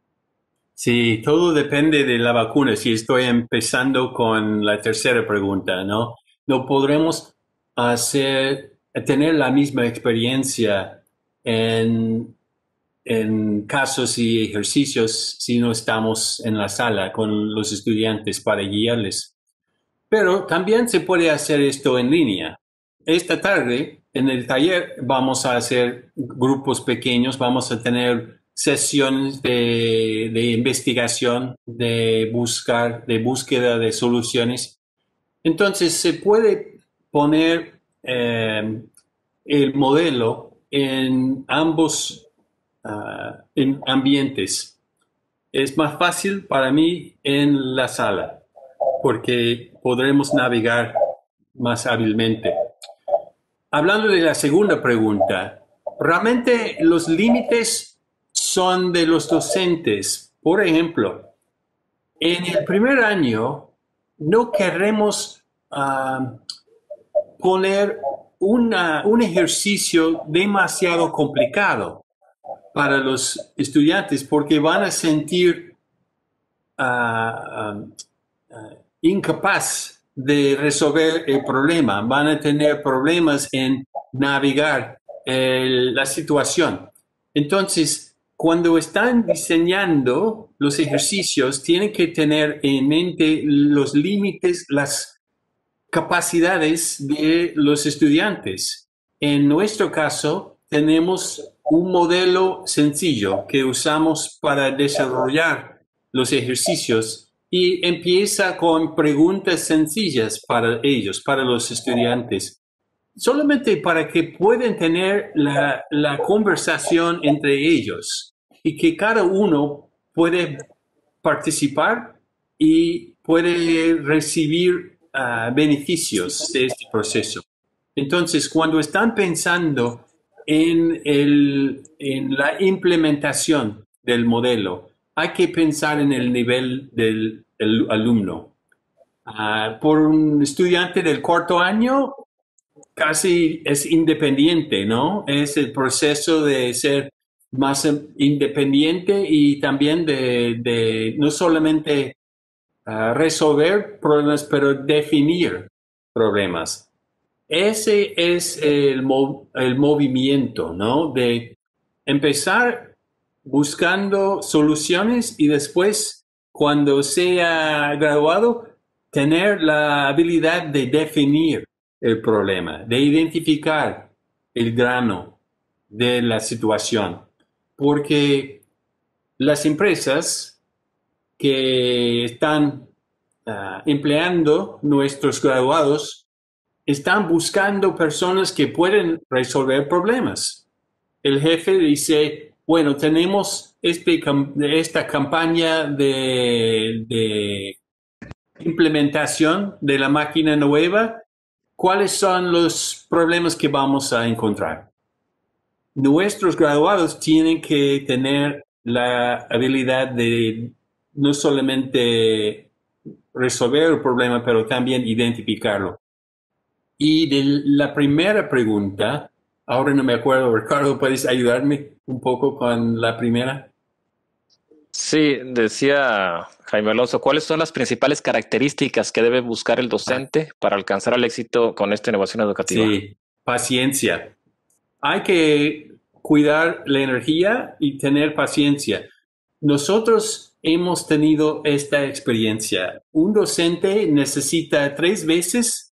Sí, todo depende de la vacuna. Si estoy empezando con la tercera pregunta, ¿no? No podremos hacer, tener la misma experiencia en, en casos y ejercicios si no estamos en la sala con los estudiantes para guiarles. Pero también se puede hacer esto en línea. Esta tarde, en el taller, vamos a hacer grupos pequeños, vamos a tener sesiones de, de investigación, de buscar, de búsqueda de soluciones. Entonces, se puede poner eh, el modelo en ambos uh, en ambientes. Es más fácil para mí en la sala, porque podremos navegar más hábilmente. Hablando de la segunda pregunta, realmente los límites son de los docentes. Por ejemplo, en el primer año no queremos uh, poner una, un ejercicio demasiado complicado para los estudiantes porque van a sentir uh, uh, uh, incapaz de resolver el problema, van a tener problemas en navegar el, la situación. Entonces, cuando están diseñando los ejercicios, tienen que tener en mente los límites, las capacidades de los estudiantes. En nuestro caso, tenemos un modelo sencillo que usamos para desarrollar los ejercicios y empieza con preguntas sencillas para ellos, para los estudiantes, solamente para que puedan tener la, la conversación entre ellos y que cada uno puede participar y puede recibir uh, beneficios de este proceso. Entonces, cuando están pensando en, el, en la implementación del modelo, hay que pensar en el nivel del, del alumno. Uh, por un estudiante del cuarto año, casi es independiente, ¿no? Es el proceso de ser más independiente y también de, de no solamente uh, resolver problemas, pero definir problemas. Ese es el, mov el movimiento, ¿no? De empezar buscando soluciones y después, cuando sea graduado, tener la habilidad de definir el problema, de identificar el grano de la situación. Porque las empresas que están uh, empleando nuestros graduados están buscando personas que pueden resolver problemas. El jefe dice, bueno, tenemos este, esta campaña de, de implementación de la máquina nueva. ¿Cuáles son los problemas que vamos a encontrar? Nuestros graduados tienen que tener la habilidad de no solamente resolver el problema, pero también identificarlo. Y de la primera pregunta, ahora no me acuerdo, Ricardo, ¿puedes ayudarme un poco con la primera? Sí, decía Jaime Alonso, ¿cuáles son las principales características que debe buscar el Ah, docente para alcanzar el éxito con esta innovación educativa? sí, paciencia. Hay que cuidar la energía y tener paciencia. Nosotros hemos tenido esta experiencia. Un docente necesita tres veces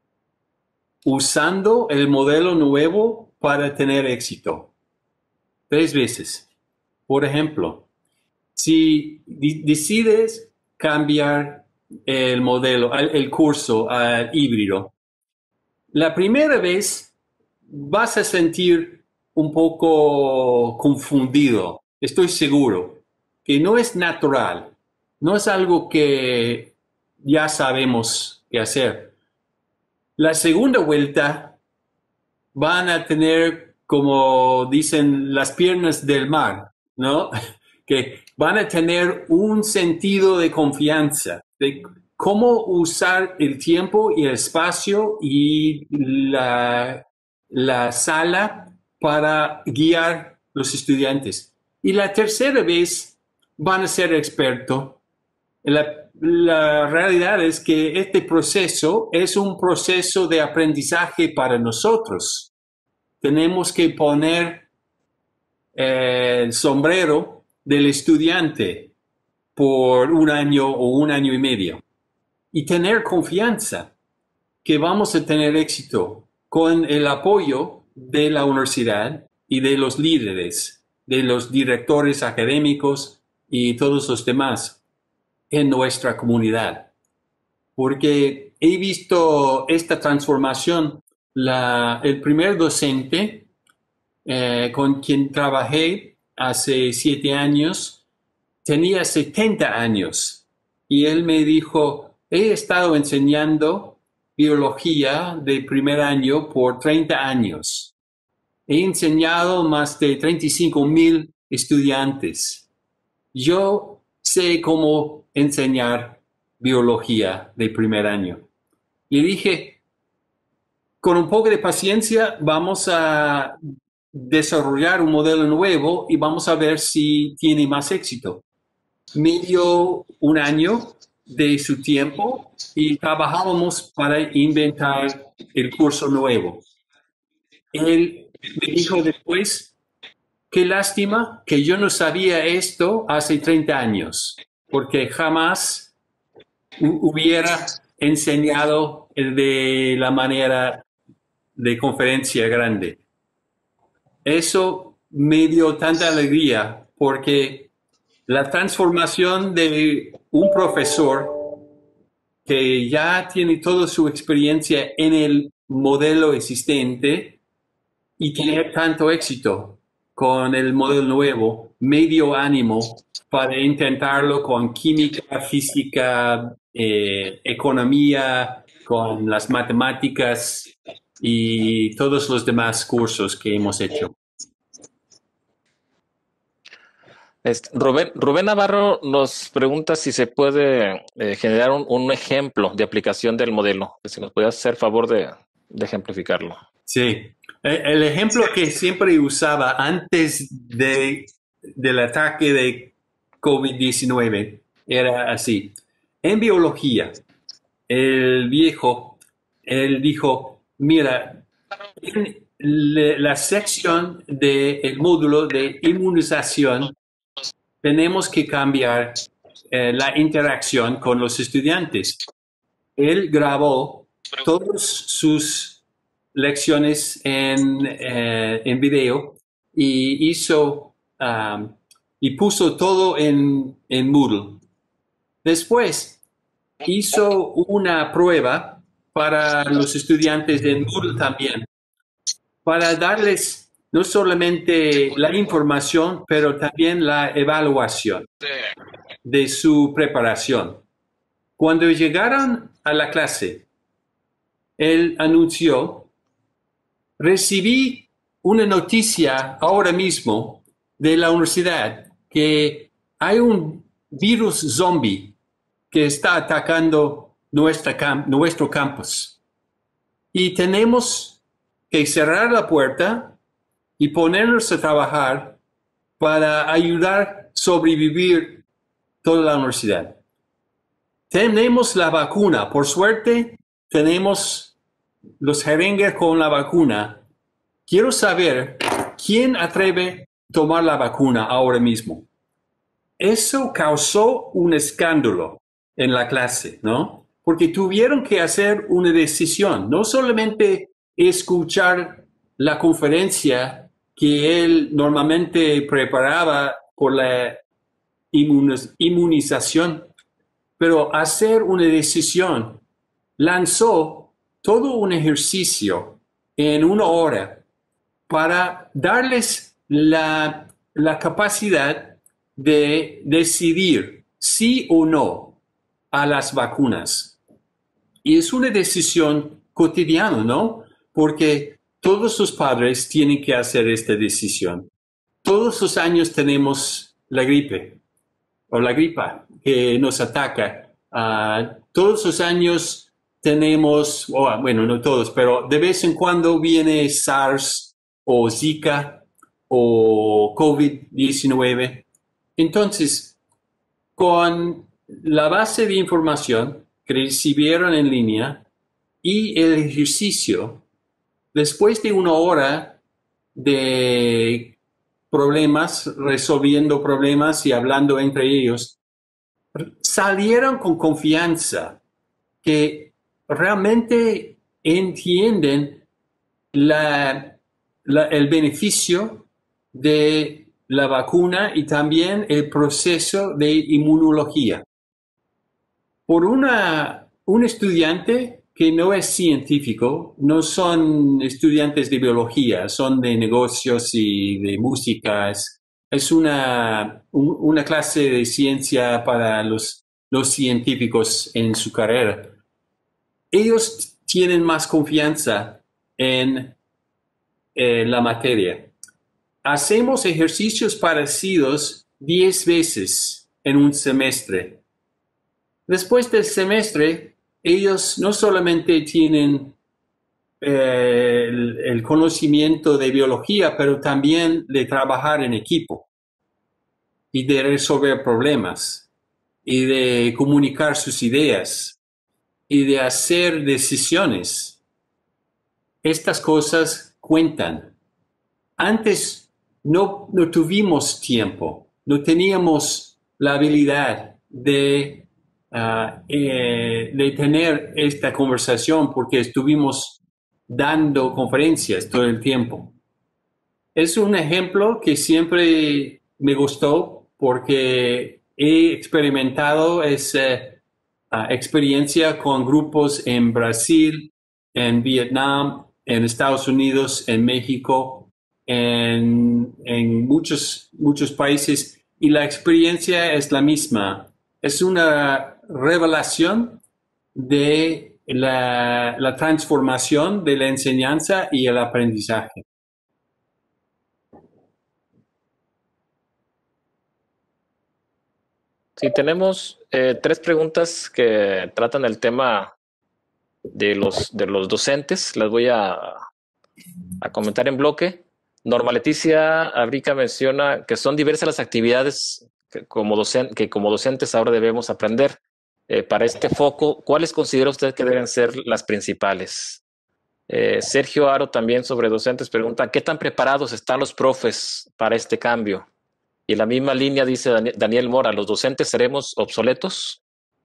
usando el modelo nuevo para tener éxito. Tres veces. Por ejemplo, si decides cambiar el modelo, el curso al híbrido, la primera vez vas a sentir un poco confundido, estoy seguro, que no es natural, no es algo que ya sabemos qué hacer. La segunda vuelta van a tener, como dicen, las piernas del mar, ¿no? Que van a tener un sentido de confianza, de cómo usar el tiempo y el espacio y la, la sala para guiar los estudiantes. Y la tercera vez van a ser expertos. La, la realidad es que este proceso es un proceso de aprendizaje para nosotros. Tenemos que poner eh, el sombrero del estudiante por un año o un año y medio y tener confianza que vamos a tener éxito con el apoyo de la universidad y de los líderes, de los directores académicos y todos los demás en nuestra comunidad. Porque he visto esta transformación. La, el primer docente eh, con quien trabajé hace siete años tenía setenta años y él me dijo, he estado enseñando biología de primer año por treinta años. He enseñado más de treinta y cinco mil estudiantes. Yo sé cómo enseñar biología de primer año. Le dije, con un poco de paciencia vamos a desarrollar un modelo nuevo y vamos a ver si tiene más éxito. Me dio un año de su tiempo y trabajábamos para inventar el curso nuevo. Él me dijo después, qué lástima que yo no sabía esto hace treinta años, porque jamás hubiera enseñado de la manera de conferencia grande. Eso me dio tanta alegría porque la transformación de un profesor que ya tiene toda su experiencia en el modelo existente y tener tanto éxito con el modelo nuevo, me dio ánimo para intentarlo con química, física, eh, economía, con las matemáticas y todos los demás cursos que hemos hecho. Este, Rubén, Rubén Navarro nos pregunta si se puede eh, generar un, un ejemplo de aplicación del modelo. Si nos puede hacer favor de, de ejemplificarlo. Sí, el, el ejemplo que siempre usaba antes de, del ataque de COVID diecinueve era así. En biología, el viejo, él dijo, mira, en le- la sección del módulo de inmunización tenemos que cambiar eh, la interacción con los estudiantes. Él grabó todas sus lecciones en, eh, en video y hizo um, y puso todo en, en Moodle. Después hizo una prueba para los estudiantes en Moodle también, para darles no solamente la información, pero también la evaluación de su preparación. Cuando llegaron a la clase, él anunció, recibí una noticia ahora mismo de la universidad que hay un virus zombie que está atacando nuestra camp nuestro campus. Y tenemos que cerrar la puerta y ponernos a trabajar para ayudar a sobrevivir toda la universidad. Tenemos la vacuna, por suerte, tenemos los jeringues con la vacuna. Quiero saber quién atreve a tomar la vacuna ahora mismo. Eso causó un escándalo en la clase, ¿no? Porque tuvieron que hacer una decisión, no solamente escuchar la conferencia que él normalmente preparaba por la inmunización, pero hacer una decisión. Lanzó todo un ejercicio en una hora para darles la, la capacidad de decidir sí o no a las vacunas. Y es una decisión cotidiana, ¿no? Porque todos los padres tienen que hacer esta decisión. Todos los años tenemos la gripe o la gripa que nos ataca. Uh, todos los años tenemos, oh, bueno, no todos, pero de vez en cuando viene SARS o Zika o COVID diecinueve. Entonces, con la base de información que recibieron en línea y el ejercicio, después de una hora de problemas, resolviendo problemas y hablando entre ellos, salieron con confianza que realmente entienden la, la, el beneficio de la vacuna y también el proceso de inmunología. Por una, un estudiante que no es científico, no son estudiantes de biología, son de negocios y de música. Es, es una, un, una clase de ciencia para los, los científicos en su carrera. Ellos tienen más confianza en eh, la materia. Hacemos ejercicios parecidos diez veces en un semestre. Después del semestre, ellos no solamente tienen eh, el, el conocimiento de biología, pero también de trabajar en equipo y de resolver problemas y de comunicar sus ideas y de hacer decisiones. Estas cosas cuentan. Antes no, no tuvimos tiempo, no teníamos la habilidad de, uh, eh, de tener esta conversación porque estuvimos dando conferencias todo el tiempo. Es un ejemplo que siempre me gustó porque he experimentado esa uh, experiencia con grupos en Brasil, en Vietnam, en Estados Unidos, en México, en, en muchos, muchos países, y la experiencia es la misma. Es una revelación de la, la transformación de la enseñanza y el aprendizaje. Sí, tenemos eh, tres preguntas que tratan el tema de los, de los docentes. Las voy a, a comentar en bloque. Norma Leticia Abrica menciona que son diversas las actividades que como, docen que como docentes ahora debemos aprender. Eh, para este foco, ¿cuáles considera usted que deben ser las principales? Eh, Sergio Aro también sobre docentes pregunta, ¿qué tan preparados están los profes para este cambio? Y en la misma línea dice Daniel Mora, ¿los docentes seremos obsoletos?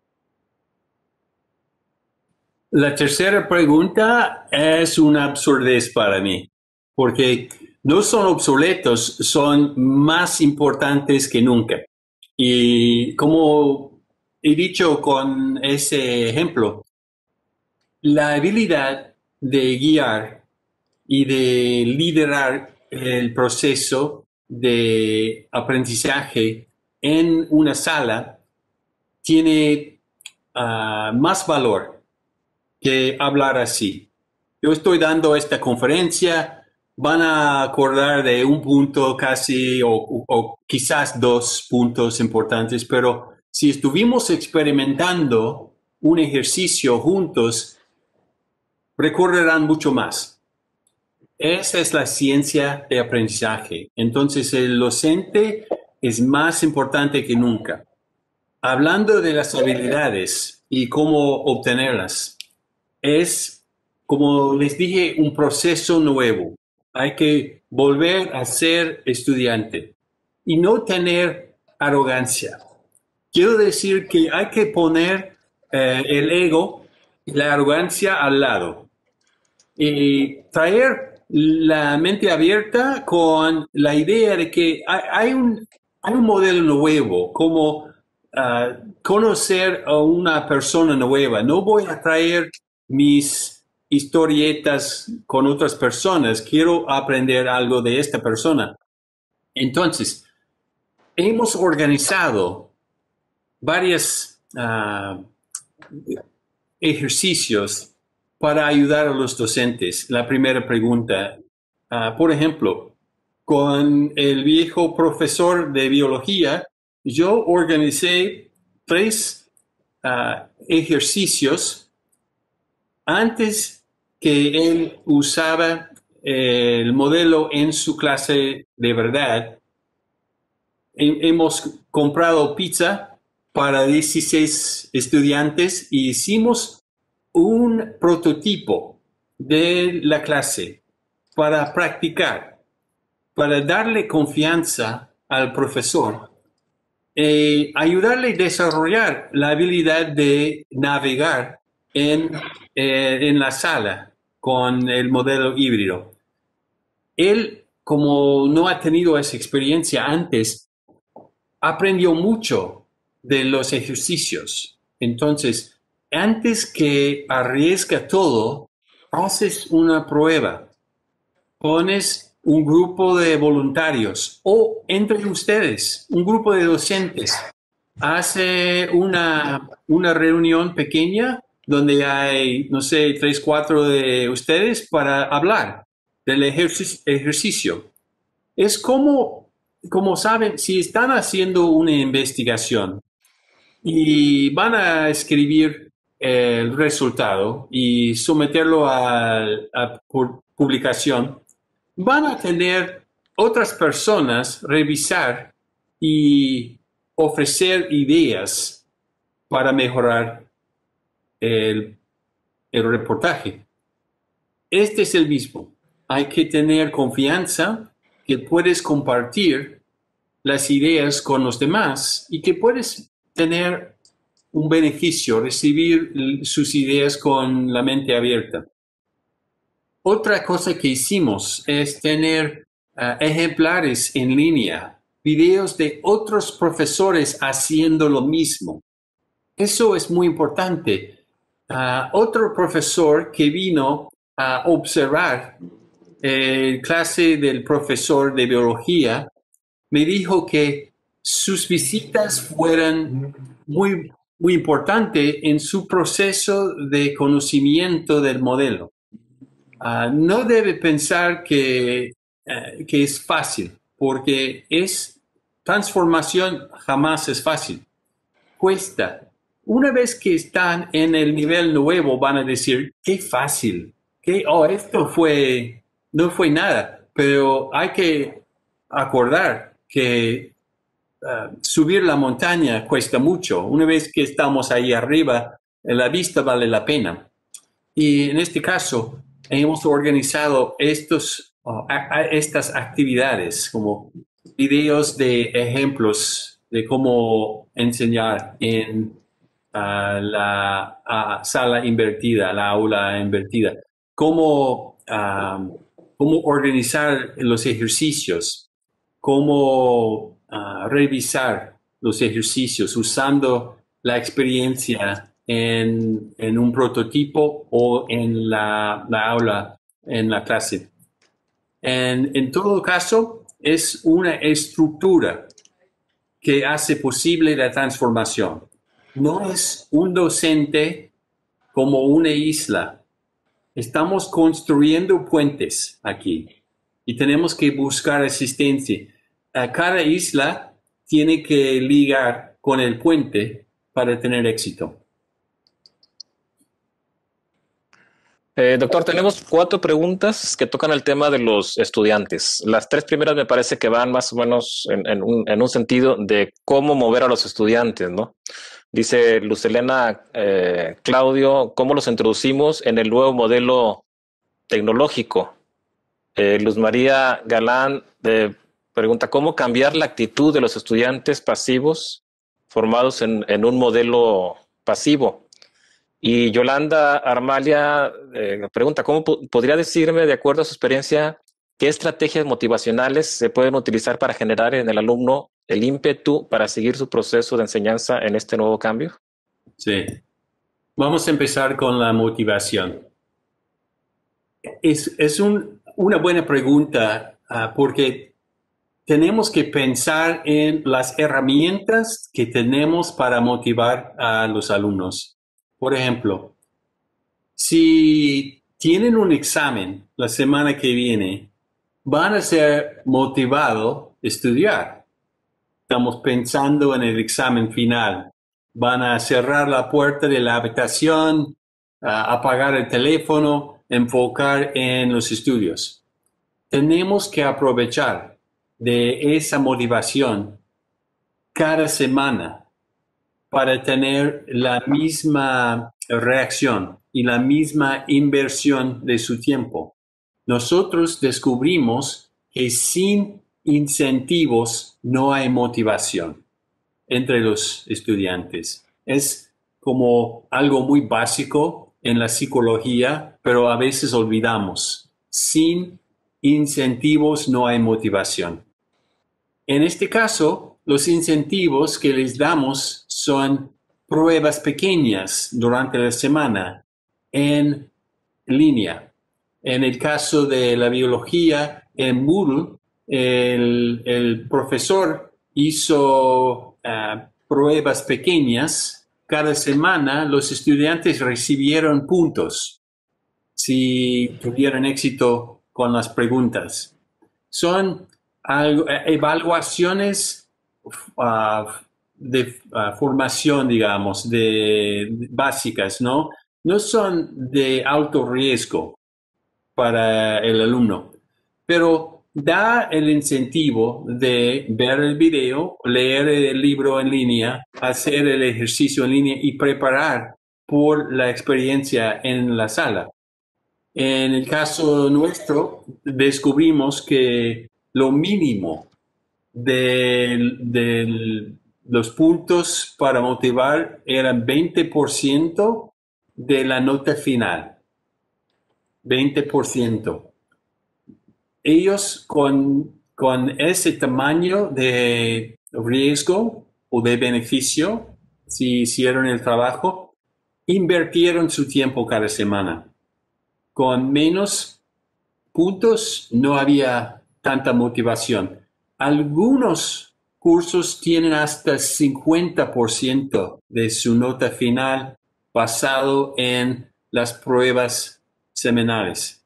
La tercera pregunta es una absurdez para mí, porque no son obsoletos, son más importantes que nunca. Y como he dicho con ese ejemplo, la habilidad de guiar y de liderar el proceso de aprendizaje en una sala tiene uh, más valor que hablar así. Yo estoy dando esta conferencia, van a acordar de un punto casi o, o quizás dos puntos importantes, pero si estuvimos experimentando un ejercicio juntos, recordarán mucho más. Esa es la ciencia de aprendizaje. Entonces el docente es más importante que nunca. Hablando de las habilidades y cómo obtenerlas, es, como les dije, un proceso nuevo. Hay que volver a ser estudiante y no tener arrogancia. Quiero decir que hay que poner eh, el ego y la arrogancia al lado y traer la mente abierta con la idea de que hay, hay, un, hay un modelo nuevo, como uh, conocer a una persona nueva. No voy a traer mis historietas con otras personas, quiero aprender algo de esta persona. Entonces, hemos organizado varios uh, ejercicios para ayudar a los docentes. La primera pregunta, uh, por ejemplo, con el viejo profesor de biología, yo organicé tres uh, ejercicios antes que él usaba el modelo en su clase de verdad. Hemos comprado pizza para dieciséis estudiantes y hicimos un prototipo de la clase para practicar, para darle confianza al profesor y ayudarle a desarrollar la habilidad de navegar en, eh, en la sala con el modelo híbrido. Él, como no ha tenido esa experiencia antes, aprendió mucho de los ejercicios. Entonces, antes que arriesga todo, haces una prueba. Pones un grupo de voluntarios o entre ustedes, un grupo de docentes. Hace una, una reunión pequeña donde hay, no sé, tres, cuatro de ustedes para hablar del ejercicio. ejercicio. Es como, como saben, si están haciendo una investigación y van a escribir el resultado y someterlo a, a publicación, van a tener otras personas revisar y ofrecer ideas para mejorar el, el reportaje. Este es el mismo. Hay que tener confianza que puedes compartir las ideas con los demás y que puedes tener un beneficio, recibir sus ideas con la mente abierta. Otra cosa que hicimos es tener uh, ejemplares en línea, videos de otros profesores haciendo lo mismo. Eso es muy importante. Uh, otro profesor que vino a observar eh, clase del profesor de biología me dijo que sus visitas fueran muy muy importante en su proceso de conocimiento del modelo. Uh, no debe pensar que, uh, que es fácil, porque es transformación jamás es fácil. Cuesta. Una vez que están en el nivel nuevo, van a decir, qué fácil, que, oh, esto fue, no fue nada, pero hay que acordar que uh, subir la montaña cuesta mucho. Una vez que estamos ahí arriba, la vista vale la pena. Y en este caso, hemos organizado estos, uh, a, a estas actividades como videos de ejemplos de cómo enseñar en uh, la uh, sala invertida, la aula invertida, cómo, uh, cómo organizar los ejercicios, cómo uh, revisar los ejercicios usando la experiencia en, en un prototipo o en la, la aula, en la clase. En, en todo caso, es una estructura que hace posible la transformación. No es un docente como una isla. Estamos construyendo puentes aquí y tenemos que buscar asistencia. A cada isla tiene que ligar con el puente para tener éxito. Eh, doctor, tenemos cuatro preguntas que tocan el tema de los estudiantes. Las tres primeras me parece que van más o menos en, en, un, en un sentido de cómo mover a los estudiantes, ¿no? Dice Lucelena eh, Claudio, ¿cómo los introducimos en el nuevo modelo tecnológico? Eh, Luz María Galán eh, pregunta, ¿cómo cambiar la actitud de los estudiantes pasivos formados en, en un modelo pasivo? Y Yolanda Armalia eh, pregunta, ¿cómo po- podría decirme, de acuerdo a su experiencia, qué estrategias motivacionales se pueden utilizar para generar en el alumno el ímpetu para seguir su proceso de enseñanza en este nuevo cambio? Sí. Vamos a empezar con la motivación. Es, es un, una buena pregunta uh, porque tenemos que pensar en las herramientas que tenemos para motivar a los alumnos. Por ejemplo, si tienen un examen la semana que viene, van a ser motivados a estudiar. Estamos pensando en el examen final. Van a cerrar la puerta de la habitación, uh, apagar el teléfono, enfocar en los estudios. Tenemos que aprovechar de esa motivación cada semana para tener la misma reacción y la misma inversión de su tiempo. Nosotros descubrimos que sin incentivos no hay motivación entre los estudiantes. Es como algo muy básico en la psicología, pero a veces olvidamos. Sin incentivos no hay motivación. En este caso, los incentivos que les damos son pruebas pequeñas durante la semana en línea. En el caso de la biología, en Moodle, el, el profesor hizo uh, pruebas pequeñas. Cada semana los estudiantes recibieron puntos si tuvieron éxito con las preguntas. Son algo, evaluaciones uh, de uh, formación, digamos, de, de básicas, ¿no? No son de alto riesgo para el alumno, pero da el incentivo de ver el video, leer el libro en línea, hacer el ejercicio en línea y preparar por la experiencia en la sala. En el caso nuestro, descubrimos que lo mínimo de, de los puntos para motivar eran veinte por ciento de la nota final. veinte por ciento. Ellos con, con ese tamaño de riesgo o de beneficio, si hicieron el trabajo, invirtieron su tiempo cada semana. Con menos puntos no había tanta motivación. Algunos cursos tienen hasta cincuenta por ciento de su nota final basado en las pruebas semanales.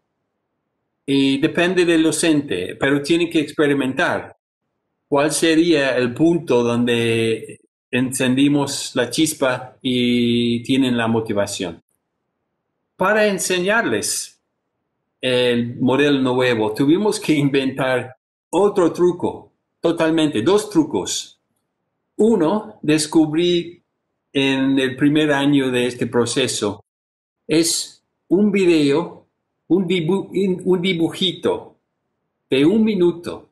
Y depende del docente, pero tiene que experimentar. ¿Cuál sería el punto donde encendimos la chispa y tienen la motivación? Para enseñarles el modelo nuevo, tuvimos que inventar otro truco, totalmente, dos trucos. Uno, descubrí en el primer año de este proceso, es un video, un, dibu un dibujito de un minuto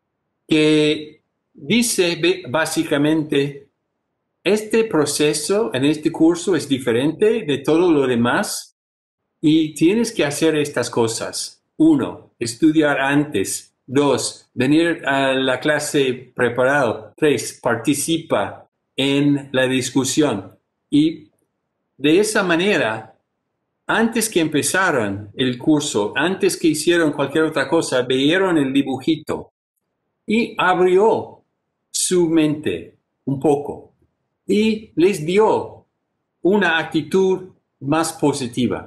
que dice básicamente, este proceso en este curso es diferente de todo lo demás y tienes que hacer estas cosas. Uno, estudiar antes. Dos, venir a la clase preparado. Tres, participa en la discusión. Y de esa manera, antes que empezaran el curso, antes que hicieron cualquier otra cosa, vieron el dibujito y abrió su mente un poco y les dio una actitud más positiva.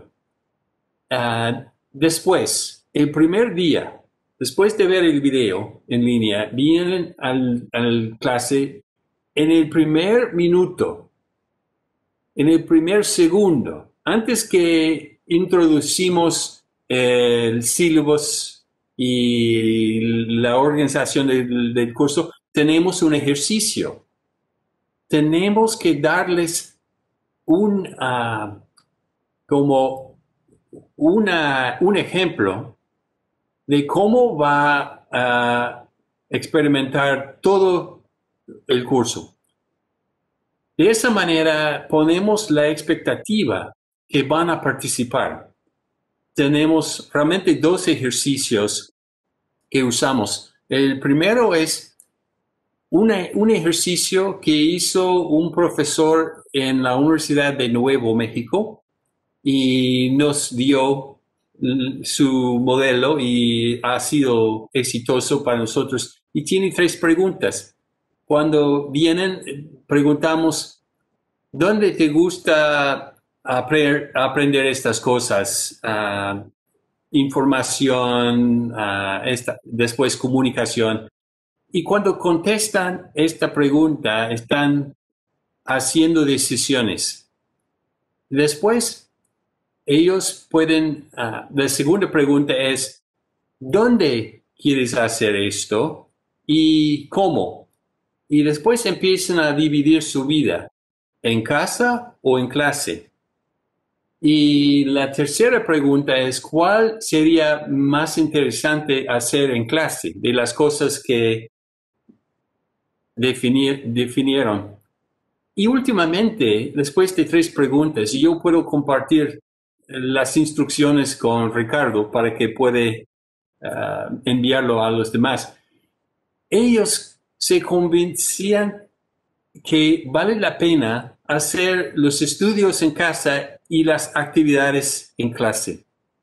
Uh, después, el primer día, después de ver el video en línea, vienen al, al clase en el primer minuto, en el primer segundo, antes que introducimos el syllabus y la organización del, del curso, tenemos un ejercicio. Tenemos que darles un, uh, como una, un ejemplo de cómo va a experimentar todo el curso. De esa manera ponemos la expectativa que van a participar. Tenemos realmente dos ejercicios que usamos. El primero es una, un ejercicio que hizo un profesor en la Universidad de Nuevo México y nos dio su modelo y ha sido exitoso para nosotros. Y tiene tres preguntas. Cuando vienen, preguntamos, ¿dónde te gusta aprender, aprender estas cosas? Uh, información, uh, esta, después comunicación. Y cuando contestan esta pregunta, están haciendo decisiones. Después, ellos pueden, uh, la segunda pregunta es, ¿dónde quieres hacer esto? ¿Y cómo? Y después empiezan a dividir su vida, en casa o en clase. Y la tercera pregunta es, ¿cuál sería más interesante hacer en clase de las cosas que definir, definieron? Y últimamente, después de tres preguntas, yo puedo compartir las instrucciones con Ricardo para que puede uh, enviarlo a los demás. Ellos se convencían que vale la pena hacer los estudios en casa y las actividades en clase.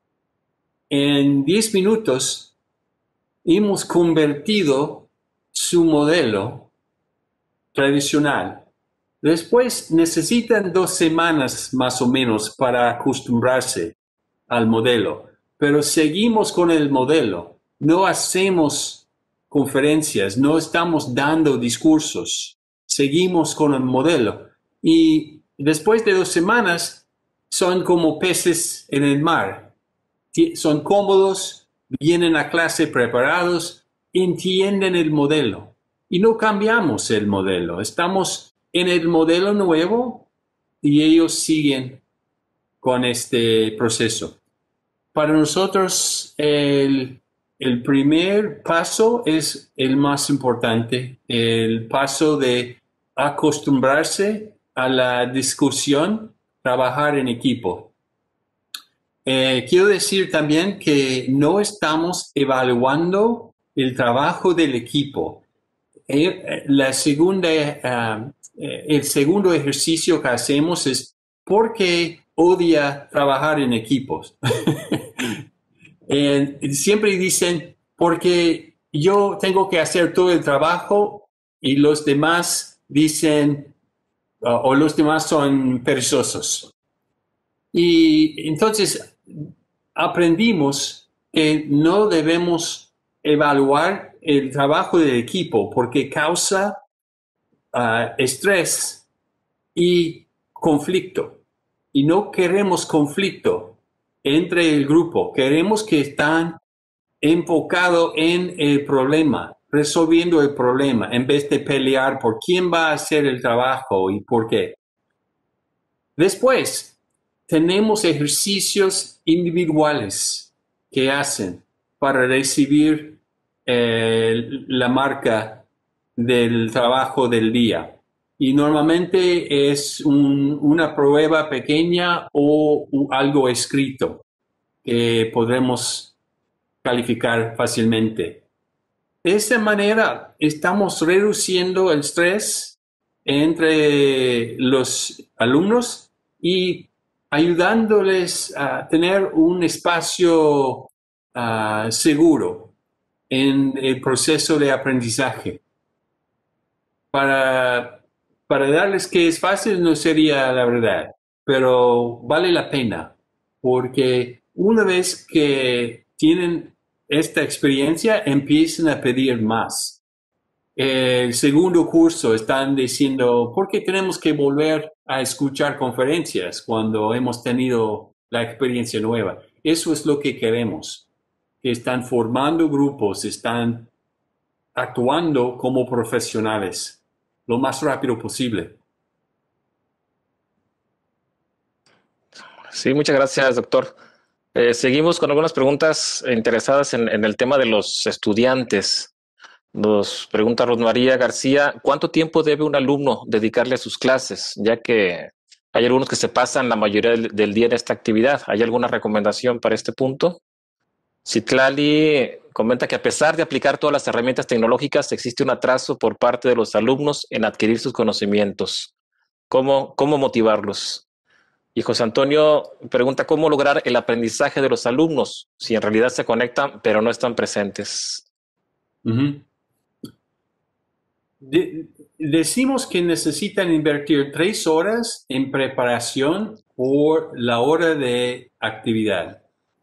En diez minutos hemos convertido su modelo tradicional. Después necesitan dos semanas más o menos para acostumbrarse al modelo, pero seguimos con el modelo. No hacemos conferencias, no estamos dando discursos. Seguimos con el modelo y después de dos semanas son como peces en el mar. Son cómodos, vienen a clase preparados, entienden el modelo y no cambiamos el modelo. Estamos en el modelo nuevo y ellos siguen con este proceso. Para nosotros el El primer paso es el más importante, el paso de acostumbrarse a la discusión, trabajar en equipo. Eh, quiero decir también que no estamos evaluando el trabajo del equipo. Eh, la segunda, uh, el segundo ejercicio que hacemos es ¿por qué odia trabajar en equipos? Eh, siempre dicen, porque yo tengo que hacer todo el trabajo y los demás dicen, uh, o los demás son perezosos. Y entonces aprendimos que no debemos evaluar el trabajo del equipo porque causa uh, estrés y conflicto. Y no queremos conflicto entre el grupo. Queremos que estén enfocados en el problema, resolviendo el problema, en vez de pelear por quién va a hacer el trabajo y por qué. Después, tenemos ejercicios individuales que hacen para recibir eh, la marca del trabajo del día. Y normalmente es un, una prueba pequeña o un, algo escrito que podremos calificar fácilmente. De esta manera estamos reduciendo el estrés entre los alumnos y ayudándoles a tener un espacio uh, seguro en el proceso de aprendizaje. Para, para darles que es fácil no sería la verdad, pero vale la pena, porque una vez que tienen esta experiencia, empiezan a pedir más. El segundo curso están diciendo, ¿por qué tenemos que volver a escuchar conferencias cuando hemos tenido la experiencia nueva? Eso es lo que queremos, que están formando grupos, están actuando como profesionales lo más rápido posible. Sí, muchas gracias, doctor. Eh, seguimos con algunas preguntas interesadas en, en el tema de los estudiantes. Nos pregunta Rosmaría García, ¿cuánto tiempo debe un alumno dedicarle a sus clases? Ya que hay algunos que se pasan la mayoría del, del día en esta actividad. ¿Hay alguna recomendación para este punto? Citlali comenta que a pesar de aplicar todas las herramientas tecnológicas, existe un atraso por parte de los alumnos en adquirir sus conocimientos. ¿Cómo, cómo motivarlos? Y José Antonio pregunta cómo lograr el aprendizaje de los alumnos si en realidad se conectan pero no están presentes. Uh-huh. De, decimos que necesitan invertir tres horas en preparación por la hora de actividad.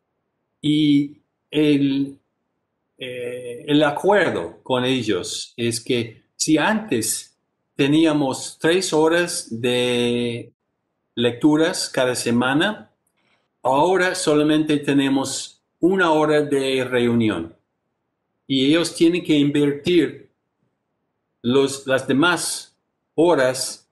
Y el, eh, el acuerdo con ellos es que si antes teníamos tres horas de lecturas cada semana, ahora solamente tenemos una hora de reunión. Y ellos tienen que invertir Los, las demás horas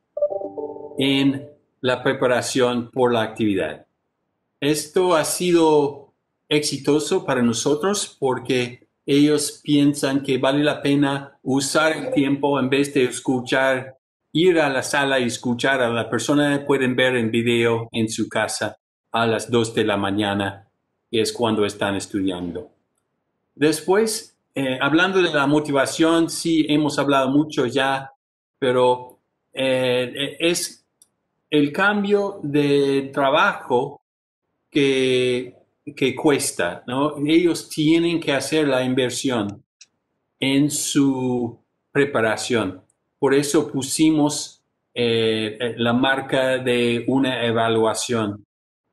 en la preparación por la actividad. Esto ha sido exitoso para nosotros porque ellos piensan que vale la pena usar el tiempo en vez de escuchar, ir a la sala y escuchar a la persona. Pueden ver en video en su casa a las dos de la mañana, que es cuando están estudiando. Después, Eh, hablando de la motivación, sí hemos hablado mucho ya, pero eh, es el cambio de trabajo que, que cuesta, ¿no? Ellos tienen que hacer la inversión en su preparación. Por eso pusimos eh, la marca de una evaluación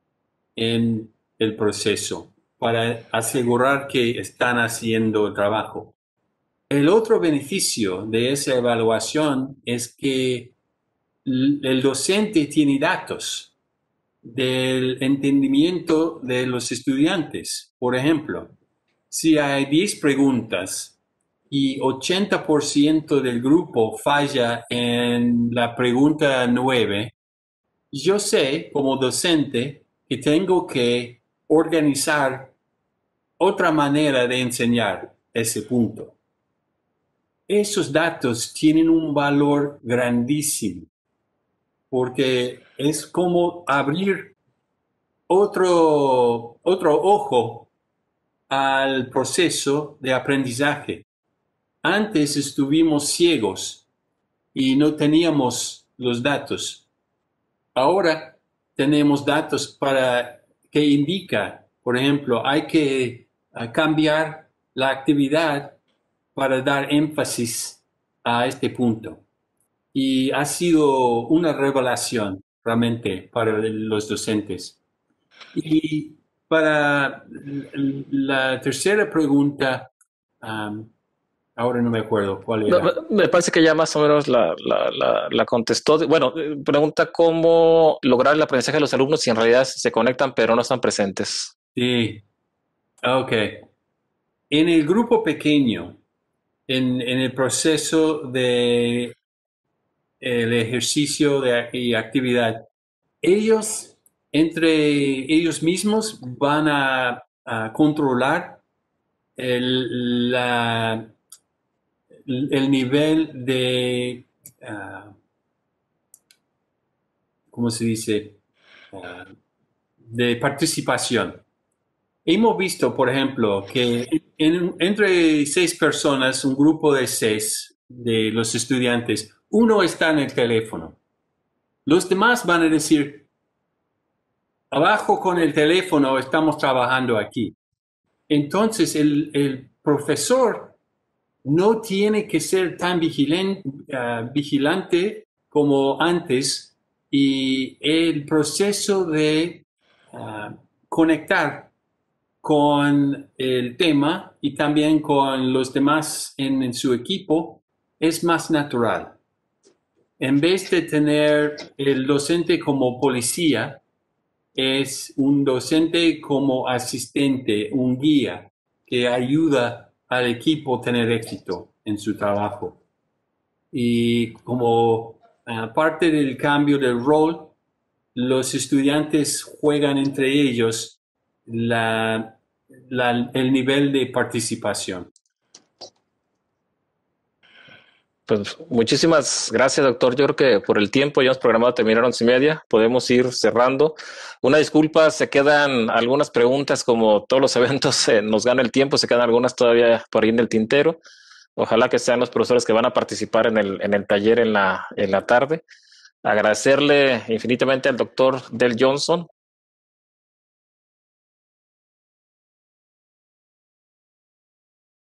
en el proceso, para asegurar que están haciendo el trabajo. El otro beneficio de esa evaluación es que el docente tiene datos del entendimiento de los estudiantes. Por ejemplo, si hay diez preguntas y ochenta por ciento del grupo falla en la pregunta nueve, yo sé como docente que tengo que organizar otra manera de enseñar ese punto. Esos datos tienen un valor grandísimo porque es como abrir otro, otro ojo al proceso de aprendizaje. Antes estuvimos ciegos y no teníamos los datos. Ahora tenemos datos para que indica, por ejemplo, hay que uh, cambiar la actividad para dar énfasis a este punto. Y ha sido una revelación realmente para los docentes. Y para la tercera pregunta, um, ahora no me acuerdo cuál No, era. me parece que ya más o menos la, la, la, la contestó. Bueno, pregunta cómo lograr el aprendizaje de los alumnos si en realidad se conectan pero no están presentes. Sí, ok. En el grupo pequeño, en, en el proceso de el ejercicio de, y actividad, ellos entre ellos mismos van a, a controlar el, la, el nivel de, uh, ¿cómo se dice? Uh, de participación. Hemos visto, por ejemplo, que en, entre seis personas, un grupo de seis de los estudiantes, uno está en el teléfono. Los demás van a decir, abajo con el teléfono, estamos trabajando aquí. Entonces, el, el profesor no tiene que ser tan vigilan, uh, vigilante como antes y el proceso de uh, conectar con el tema y también con los demás en, en su equipo es más natural. En vez de tener el docente como policía, es un docente como asistente, un guía que ayuda al equipo a tener éxito en su trabajo. Y como uh, parte del cambio del rol, los estudiantes juegan entre ellos la, la, el nivel de participación. Pues muchísimas gracias, doctor. Yo creo que por el tiempo ya hemos programado terminar a once y media. Podemos ir cerrando. Una disculpa, se quedan algunas preguntas, como todos los eventos eh, nos gana el tiempo, se quedan algunas todavía por ahí en el tintero. Ojalá que sean los profesores que van a participar en el, en el taller en la, en la tarde. Agradecerle infinitamente al doctor Del Johnson